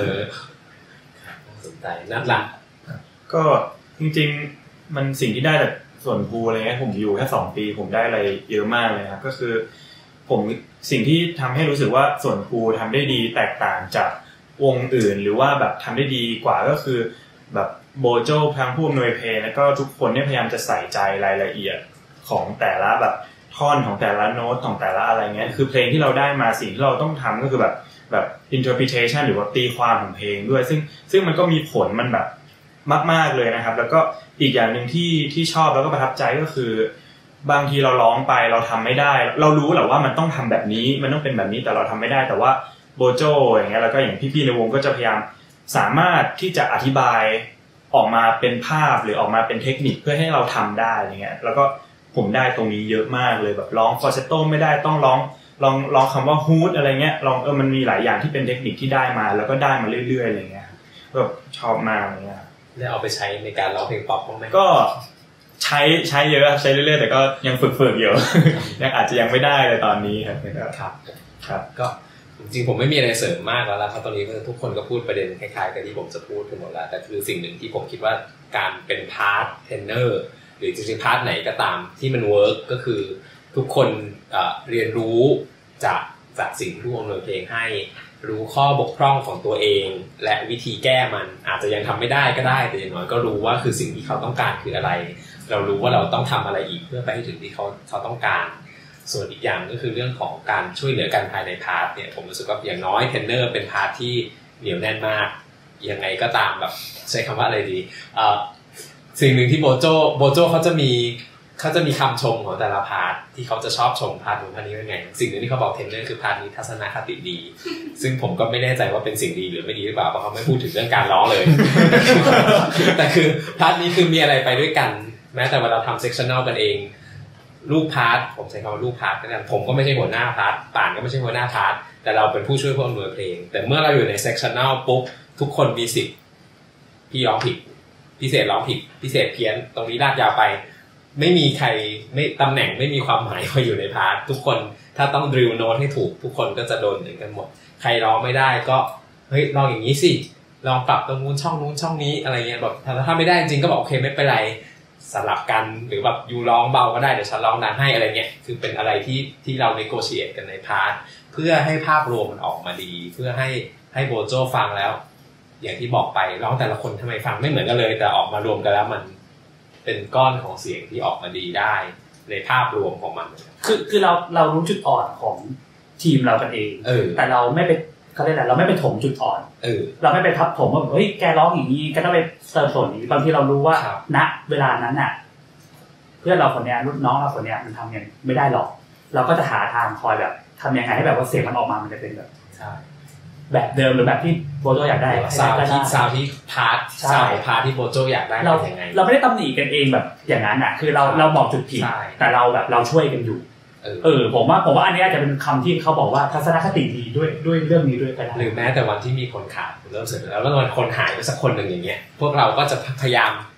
สนใจนั่นแหละก็จริงๆมันสิ่งที่ได้จากส่วนภูอะไรเงี้ยผมอยู่แค่2ปีผมได้อะไรเยอะมากเลยครับก็คือผมสิ่งที่ทำให้รู้สึกว่าส่วนภูทำได้ดีแตกต่างจากวงอื่นหรือว่าแบบทำได้ดีกว่าก็คือแบบโบโจทางผู้อำนวยเพลงแล้วก็ทุกคนเนี่ยพยายามจะใส่ใจรายละเอียดของแต่ละแบบท่อนของแต่ละโน้ตของแต่ละอะไรเงี้ยคือเพลงที่เราได้มาสิ่งที่เราต้องทำก็คือแบบ interpretation หรือว่าตีความของเพลงด้วยซึ่งมันก็มีผลมันแบบมากๆเลยนะครับแล้วก็อีกอย่างนึงที่ชอบแล้วก็ประทับใจก็คือบางทีเราร้องไปเราทำไม่ได้เรารู้แหละว่ามันต้องทำแบบนี้มันต้องเป็นแบบนี้แต่เราทำไม่ได้แต่ว่าโบโจอย่างเงี้ยแล้วก็อย่างพี่ๆในวงก็จะพยายามสามารถที่จะอธิบายออกมาเป็นภาพหรือออกมาเป็นเทคนิคเพื่อให้เราทำได้อย่างเงี้ยแล้วก็ผมได้ตรงนี้เยอะมากเลยแบบร้องฟอลเซตโตไม่ได้ต้องร้องคำว่าฮูดอะไรเงี้ยลองมันมีหลายอย่างที่เป็นเทคนิคที่ได้มาแล้วก็ได้มาเรื่อยๆอะไรเงี้ยแบบชอบมากอะไรเงี้ยได้เอาไปใช้ในการร้องเพลงป๊อปบ้างไหมก็ใช้เยอะใช้เรื่อยๆแต่ก็ยังฝึกอยู่ยังอาจจะยังไม่ได้เลยตอนนี้ครับก็จริงๆผมไม่มีอะไรเสริมมากแล้วเพราะตอนนี้ทุกคนก็พูดประเด็นคล้ายๆกับที่ผมจะพูดทั้งหมดแล้วแต่คือสิ่งหนึ่งที่ผมคิดว่าการเป็นพาร์ทเทรนเนอร์หรือจริงๆพาร์ทไหนก็ตามที่มันเวิร์กก็คือทุกคนเรียนรู้จากสิ่งที่ผู้อำนวยเพลงให้รู้ข้อบกพร่องของตัวเองและวิธีแก้มันอาจจะยังทำไม่ได้ก็ได้แต่อย่างน้อยก็รู้ว่าคือสิ่งที่เขาต้องการคืออะไรเรารู้ว่าเราต้องทำอะไรอีกเพื่อไปให้ถึงที่เขาต้องการส่วนอีกอย่างก็คือเรื่องของการช่วยเหลือกันภายในพาร์ทเนี่ยผมรู้สึกว่าอย่างน้อยเทรนเนอร์เป็นพาร์ทที่เหนียวแน่นมากยังไงก็ตามแบบใช้คำว่าอะไรดีสิ่งหนึ่งที่โบโจเขาจะมีคำชมของแต่ละพาร์ทที่เขาจะชอบชมพาร์ทนู้นพาร์ทนี้ยังไงสิ่งหนึ่งที่เขาบอกเทรนเนอร์คือพาร์ทนี้ทัศนคติดีซึ่งผมก็ไม่แน่ใจว่าเป็นสิ่งดีหรือไม่ดีหรือเปล่าเพราะเขาไม่พูดถึงเรื่องการร้องเลย แต่คือพาร์ทนี้คือมีอะไรไปด้วยกันแม้แต่เวลาทำเซกชันแนลกันเองลูกพาร์ทผมใช้คำว่าลูกพาร์ทกันผมก็ไม่ใช่หัวหน้าพาร์ทป่านก็ไม่ใช่หัวหน้าพาร์ทแต่เราเป็นผู้ช่วยผู้อำนวยเพลงแต่เมื่อเราอยู่ในเซกชันแนลปุ๊บทุกคนมีสิทธิ์พี่ร้องผิดพิเศษร้องผิดพิเศษเพี้ยนตรงนี้ลากยาวไปไม่มีใครไม่ตำแหน่งไม่มีความหมายว่าอยู่ในพาร์ททุกคนถ้าต้องดริลโน้ตให้ถูกทุกคนก็จะโดนเหมือนกันหมดใครร้องไม่ได้ก็เฮ้ยลองอย่างนี้สิลองปรับตรงนู้นช่องนี้อะไรเงี้ยแบบถ้าไม่ได้จริงก็บอกโอเคไม่เป็นไรสลับกันหรือแบบยูร้องเบาก็ได้เดี๋ยวฉันร้องดังให้อะไรเงี้ยคือเป็นอะไรที่เราเนโกเชียตกันในพาร์ทเพื่อให้ภาพรวมมันออกมาดีเพื่อให้โบโจฟังแล้วอย่างที่บอกไปร้องแต่ละคนทำไมฟังไม่เหมือนกันเลยแต่ออกมารวมกันแล้วมันเป็นก้อนของเสียงที่ออกมาดีได้ในภาพรวมของมันคือเรารู้จุดอ่อนของทีมเรากันเองแต่เราไม่ไปเขาเรียกอะไรเราไม่ไปถมจุดอ่อนเราไม่ไปทับถมว่าเฮ้ยแกร้องอย่างนี้แกต้องไปเติมส่วนนี้บางทีเรารู้ว่าณเวลานั้นน่ะเพื่อนเราคนนี้รุ่นน้องเราคนนี้มันทำยังไม่ได้หรอกเราก็จะหาทางคอยแบบทำยังไงให้แบบว่าเสียงมันออกมามันจะเป็นแบบแบบเดิมหรือแบบที่โบโจอยากได้ซาวที่พาร์ทที่โบโจอยากได้เรายังไงเราไม่ได้ตำหนิกันเองแบบอย่างนั้นอ่ะคือเราบอกจุดผิดแต่เราแบบเราช่วยกันอยู่ผมว่าอันนี้อาจจะเป็นคำที่เขาบอกว่าทัศนคติดีด้วยเรื่องนี้ด้วยก็ได้หรือแม้แต่วันที่มีคนขาดเริ่มเสร็จแล้ววันคนหายไปสักคนหนึ่งอย่างเงี้ยพวกเราก็จะพยายาม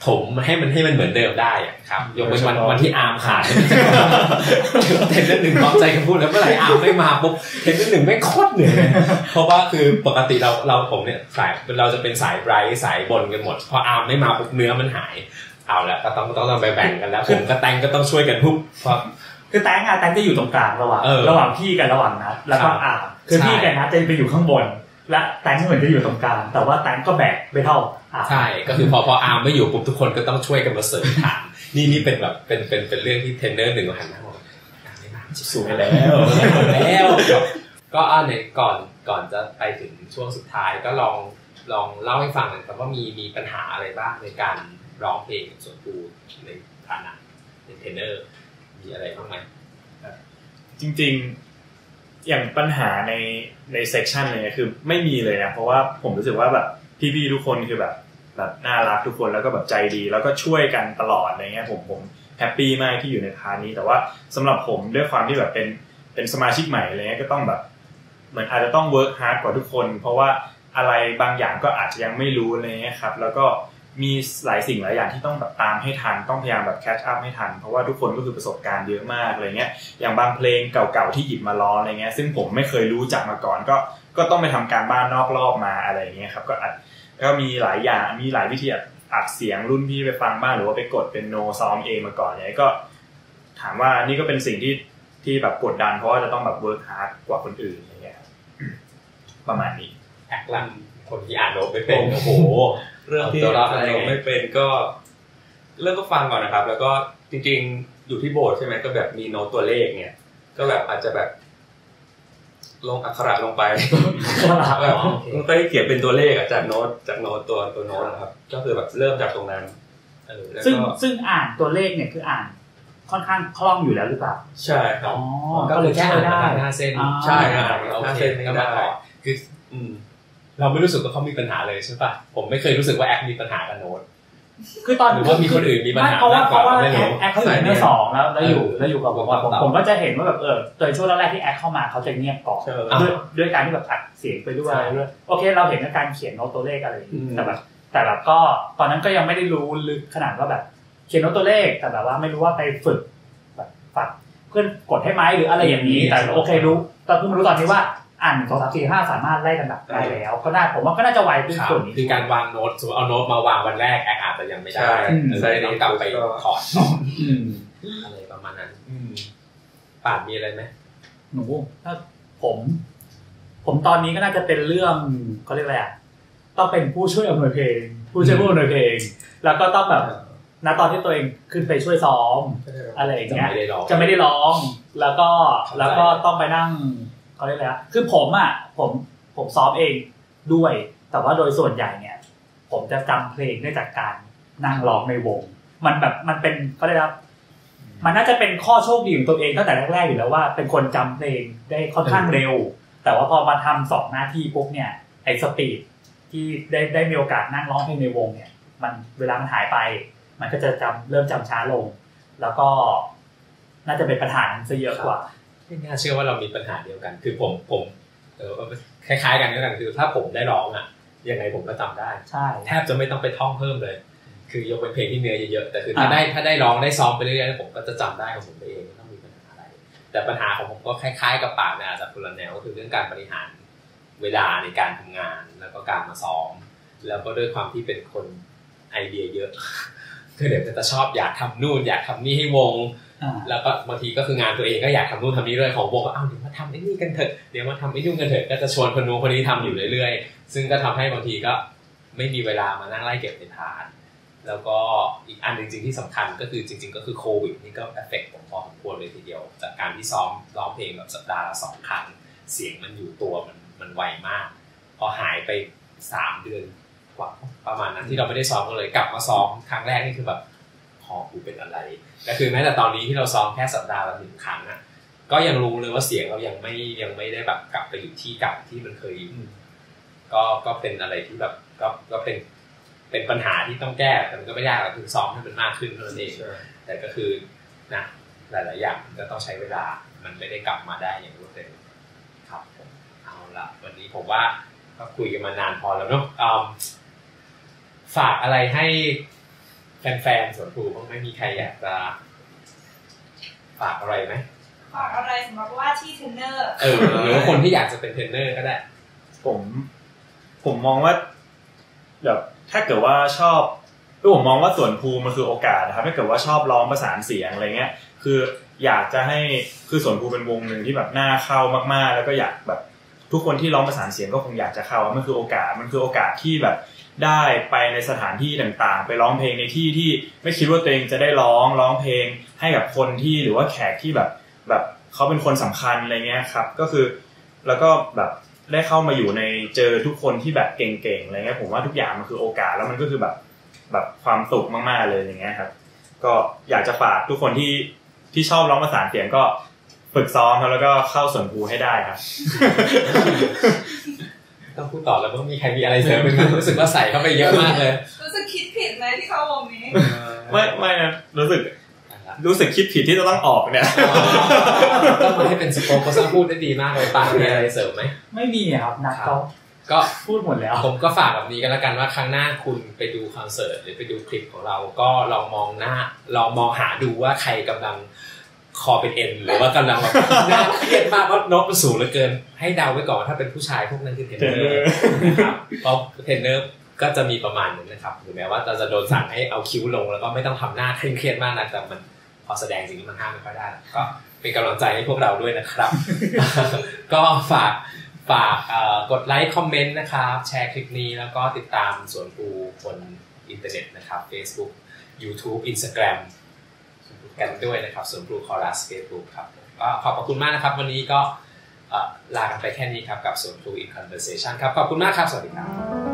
ถมให้มันเหมือนเดิมได้ครับยกเว้นวันที่อาร์มขาดเทรนเนอร์หนึ่งพร้อมใจกันพูดแล้วเมื่อไหร่อาร์มไม่มาปุ๊บเทรนเนอร์หนึ่งไม่โคตรเหนื่อยเพราะว่าคือปกติเราผมเนี่ยเราจะเป็นสายไบรท์สายบนกันหมดพออาร์มไม่มาปุ๊บเนื้อมันหายเอาละก็ต้องไปแบ่งกันแล้วผมกับแตงก็ต้องช่วยกันทุบเพราะคือแตงจะอยู่ตรงกลางระหว่างพี่กับระหว่างนัดแล้วก็อาร์มคือพี่กับนัดจะไปอยู่ข้างบนและแตงเหมือนจะอยู่ตรงกลางแต่ว่าแตงก็แบกไม่เท่าใช่ก็คือพออาร์มไม่อยู่ปุ๊บทุกคนก็ต้องช่วยกันมาเสริมฐานนี่เป็นแบบเป็นเรื่องที่เทรนเนอร์หนึ่งหันหน้ามองไม่มาสวยแล้วก็ในก่อนจะไปถึงช่วงสุดท้ายก็ลองเล่าให้ฟังหน่อยครับว่ามีปัญหาอะไรบ้างในการร้องเพลงส่วนตัวในฐานะเป็นเทรนเนอร์มีอะไรบ้างไหมจริงๆอย่างปัญหาในเซกชันเลยคือไม่มีเลยนะเพราะว่าผมรู้สึกว่าแบบพี่ๆทุกคนคือแบบน่ารักทุกคนแล้วก็แบบใจดีแล้วก็ช่วยกันตลอดอะไรเงี้ยผมแฮปปี้มากที่อยู่ในพาร์ทนี้แต่ว่าสำหรับผมด้วยความที่แบบเป็นสมาชิกใหม่อะไรเงี้ยก็ต้องแบบเหมือนอาจจะต้องเวิร์คฮาร์ดกว่าทุกคนเพราะว่าอะไรบางอย่างก็อาจจะยังไม่รู้อะไรเงี้ยครับแล้วก็มีหลายสิ่งหลายอย่างที่ต้องแบบตามให้ทันต้องพยายามแบบแคชอัพให้ทันเพราะว่าทุกคนก็คือประสบการณ์เยอะมากอะไรเงี้ยอย่างบางเพลงเก่าๆที่หยิบมาร้องอะไรเงี้ยซึ่งผมไม่เคยรู้จักมาก่อนก็ต้องไปทำการบ้านนอกรอบมาอะไรเงี้ยครับก็มีหลายอย่างมีหลายวิธีอัดเสียงรุ่นพี่ไปฟังบ้างหรือว่าไปกดเป็นโนซ้อมเองมาก่อนเนี่ยก็ถามว่านี่ก็เป็นสิ่งที่แบบกดดันเพราะว่าจะต้องแบบเวิร์คฮาร์ดกว่าคนอื่นอย่างเงี้ยประมาณนี้แอคลังคนที่อ่านโน้ตไม่เป็นโอ้โหเรื่องที่อ่านโน้ตไม่เป็นก็เริ่มก็ฟังก่อนนะครับแล้วก็จริงๆอยู่ที่โบสถ์ใช่ไหมก็แบบมีโน้ตตัวเลขเนี่ยก็แบบอาจจะแบบลงอักขระลงไปแบบมันก็ให้เขียนเป็นตัวเลขจากโน้ตตัวโน้ตนะครับก็คือแบบเริ่มจากตรงนั้นซึ่งอ่านตัวเลขเนี่ยคืออ่านค่อนข้างคล่องอยู่แล้วหรือเปล่าใช่ครับก็เลยแค่อ่าน5เส้นใช่ครับ5เส้นก็ได้คือเราไม่รู้สึกว่าเขามีปัญหาเลยใช่ป่ะผมไม่เคยรู้สึกว่าแอคมีปัญหากับโน้ตคือตอนหรือว่ามีคนอื่นมีปัญหาเพราะว่าแอคเขาอยู่ใน2แล้วอยู่กับผมก็จะเห็นว่าแบบโดยช่วงแรกๆที่แอคเข้ามาเขาจะเงียบก่อนด้วยการที่แบบอัดเสียงไปด้วยโอเคเราเห็นการเขียนโน้ตตัวเลขอะไรแต่แบบก็ตอนนั้นก็ยังไม่ได้รู้ลึกขนาดว่าแบบเขียนโน้ตตัวเลขแต่แบบว่าไม่รู้ว่าไปฝึกแบบฝักเพื่อนกดให้ไหมหรืออะไรอย่างนี้แต่โอเครู้ตอนเพิ่งรู้ตอนนี้ว่าอ่าน2 3 4 5สามารถไล่กันแบบได้แล้วก็ได้ผมว่าก็น่าจะไวขึ้นส่วนนี้คือการวางโน้ตสมมติเอาโน้ตมาวางวันแรกแอคอาจจะยังไม่ได้ต้องกลับไปถอดต่ออะไรประมาณนั้นป่านมีอะไรไหมหนูถ้าผมตอนนี้ก็น่าจะเป็นเรื่องเขาเรียกอะไรอ่ะต้องเป็นผู้ช่วยอำนวยเพลงผู้ช่วยผู้อำนวยเพลงแล้วก็ต้องแบบณตอนที่ตัวเองขึ้นไปช่วยซ้อมอะไรอย่างเงี้ยจะไม่ได้ร้องแล้วก็ต้องไปนั่งเขาเรียกอะไรอ่ะคือผมซ้อมเองด้วยแต่ว่าโดยส่วนใหญ่เนี่ยผมจะจำเพลงได้จากการนั่งร้องในวงมันแบบมันเป็นเขาเรียกว่ามันน่าจะเป็นข้อโชคดีของตัวเองตั้งแต่แรกๆอยู่แล้วว่าเป็นคนจำเพลงได้ค่อนข้างเร็วแต่ว่าพอมาทำ2หน้าที่ปุ๊บเนี่ยไอ้สปีดที่ได้มีโอกาสนั่งร้องเพลงในวงเนี่ยมันเวลามันหายไปมันก็จะเริ่มจำช้าลงแล้วก็น่าจะเป็นปัญหาซะเยอะกว่าไม่น่าเชื่อว่าเรามีปัญหาเดียวกันคือผมคล้ายๆกันคือถ้าผมได้ร้องอ่ะยังไงผมก็จำได้แทบจะไม่ต้องไปท่องเพิ่มเลยคือยกเป็นเพลงที่เนื้อเยอะๆแต่คือถ้าได้ร้องได้ซ้อมไปเรื่อยๆผมก็จะจำได้ของผมเองไม่ต้องมีปัญหาอะไรแต่ปัญหาของผมก็คล้ายๆกับป่าเนี่ยอาจจะคนละแนวก็คือเรื่องการบริหารเวลาในการทำงานแล้วก็การมาซ้อมแล้วก็ด้วยความที่เป็นคนไอเดียเยอะคือเดี๋ยวจะชอบอยากทำนู่นอยากทำนี่ให้วงแล้วก็บางทีก็คืองานตัวเองก็อยากทำนู่นทำนี่ด้วยของวงก็เดี๋ยวมาทำไอ้นี่กันเถอะเดี๋ยวมาทำไอ้นู่นกันเถอะก็จะชวนคนนู้นคนนี้ทำอยู่เรื่อยๆซึ่งก็ทำให้บางทีก็ไม่มีเวลามานั่งไล่เก็บในฐานแล้วก็อีกอันจริงๆที่สำคัญก็คือจริงๆก็คือโควิดนี่ก็เอฟเฟกต์ผมพอสมควรเลยทีเดียวจากการที่ซ้อมร้องเพลงแบบสัปดาห์ละ2 ครั้งเสียงมันอยู่ตัวมันไวมากพอหายไป3 เดือนกว่าประมาณนั้นที่เราไม่ได้ซ้อมกันเลยกลับมาซ้อมครั้งแรกนี่คือแบบคอกูเป็นอะไรก็คือแม้แต่ตอนนี้ที่เราซ้อมแค่สัปดาห์ละ1 ครั้งอ่ะก็ยังรู้เลยว่าเสียงเรายังไม่ได้แบบกลับไปอยู่ที่เก่าที่มันเคยอยู่ก็เป็นอะไรที่แบบก็เป็นปัญหาที่ต้องแก้แต่มันก็ไม่ยากหรอกคือซ้อมให้มันมากขึ้นเท่านั้นเองแต่ก็คือนะหลายๆอย่างก็ต้องใช้เวลามันไม่ได้กลับมาได้อย่างรวดเร็วครับเอาละวันนี้ผมว่าก็คุยกันมานานพอแล้วเนาะฝากอะไรให้แฟนๆสวนพลูบ้างไม่มีใครอยากจะฝากอะไรไหมฝากอะไรสำหรับว่าที่เทรนเนอร์หรือว่าคนที่อยากจะเป็นเทรนเนอร์ก็ได้ผมมองว่าแบบถ้าเกิดว่าชอบผมมองว่าสวนพลูมันคือโอกาสนะครับถ้าเกิดว่าชอบร้องประสานเสียงอะไรเงี้ยคืออยากจะให้คือสวนพลูเป็นวงนึงที่แบบน่าเข้ามากๆแล้วก็อยากแบบทุกคนที่ร้องประสานเสียงก็คงอยากจะเข้ามันคือโอกาสที่แบบได้ไปในสถานที่ต่างๆไปร้องเพลงในที่ที่ไม่คิดว่าตัวเองจะได้ร้องเพลงให้กับคนที่หรือว่าแขกที่แบบเขาเป็นคนสำคัญอะไรเงี้ยครับก็คือแล้วก็แบบได้เข้ามาอยู่ในเจอทุกคนที่แบบเก่งๆอะไรเงี้ยผมว่าทุกอย่างมันคือโอกาสแล้วมันก็คือแบบความสุขมากๆเลยอย่างเงี้ยครับก็อยากจะฝากทุกคนที่ชอบร้องประสานเสียงก็ฝึกซ้อมแล้วก็เข้าสวนพลูให้ได้ครับต้องพูดต่อแล้วไม่มีใครมีอะไรเสริมเลยรู้สึกว่าใส่เข้าไปเยอะมากเลยรู้สึกคิดผิดไหมที่เข้าวงนี้ไม่นะรู้สึกคิดผิดที่จะต้องออกเนี่ยต้องมาให้เป็นสโปคเขาพูดได้ดีมากเลยปามีอะไรเสริมไหมไม่มีครับนักก็พูดหมดแล้วผมก็ฝากแบบนี้กันแล้วกันว่าครั้งหน้าคุณไปดูคอนเสิร์ตหรือไปดูคลิปของเราก็ลองมองหาดูว่าใครกำลังคอเป็นเอ็นหรือว่ากำลังแบบน่าเครียดมากเพราะโน้ตมันสูงเหลือเกินให้เดาไว้ก่อนว่าถ้าเป็นผู้ชายพวกนั้นคือเทรนเนอร์นะครับเพราะเทรนเนอร์ก็จะมีประมาณนึงนะครับถึงแม้ว่าจะโดนสั่งให้เอาคิ้วลงแล้วก็ไม่ต้องทำหน้าเครียดมากนะแต่มันพอแสดงจริงมันห้ามไม่ค่อยได้ก็เป็นกำลังใจให้พวกเราด้วยนะครับก็ฝากกดไลค์คอมเมนต์นะครับแชร์คลิปนี้แล้วก็ติดตามสวนพลูบนอินเทอร์เน็ตนะครับ Facebook YouTube Instagram กันด้วยนะครับสวนพลูคอรัส Facebook ครับก็ขอบคุณมากนะครับวันนี้ก็ลากันไปแค่นี้ครับกับสวนพลู in conversation ครับขอบคุณมากครับสวัสดีครับ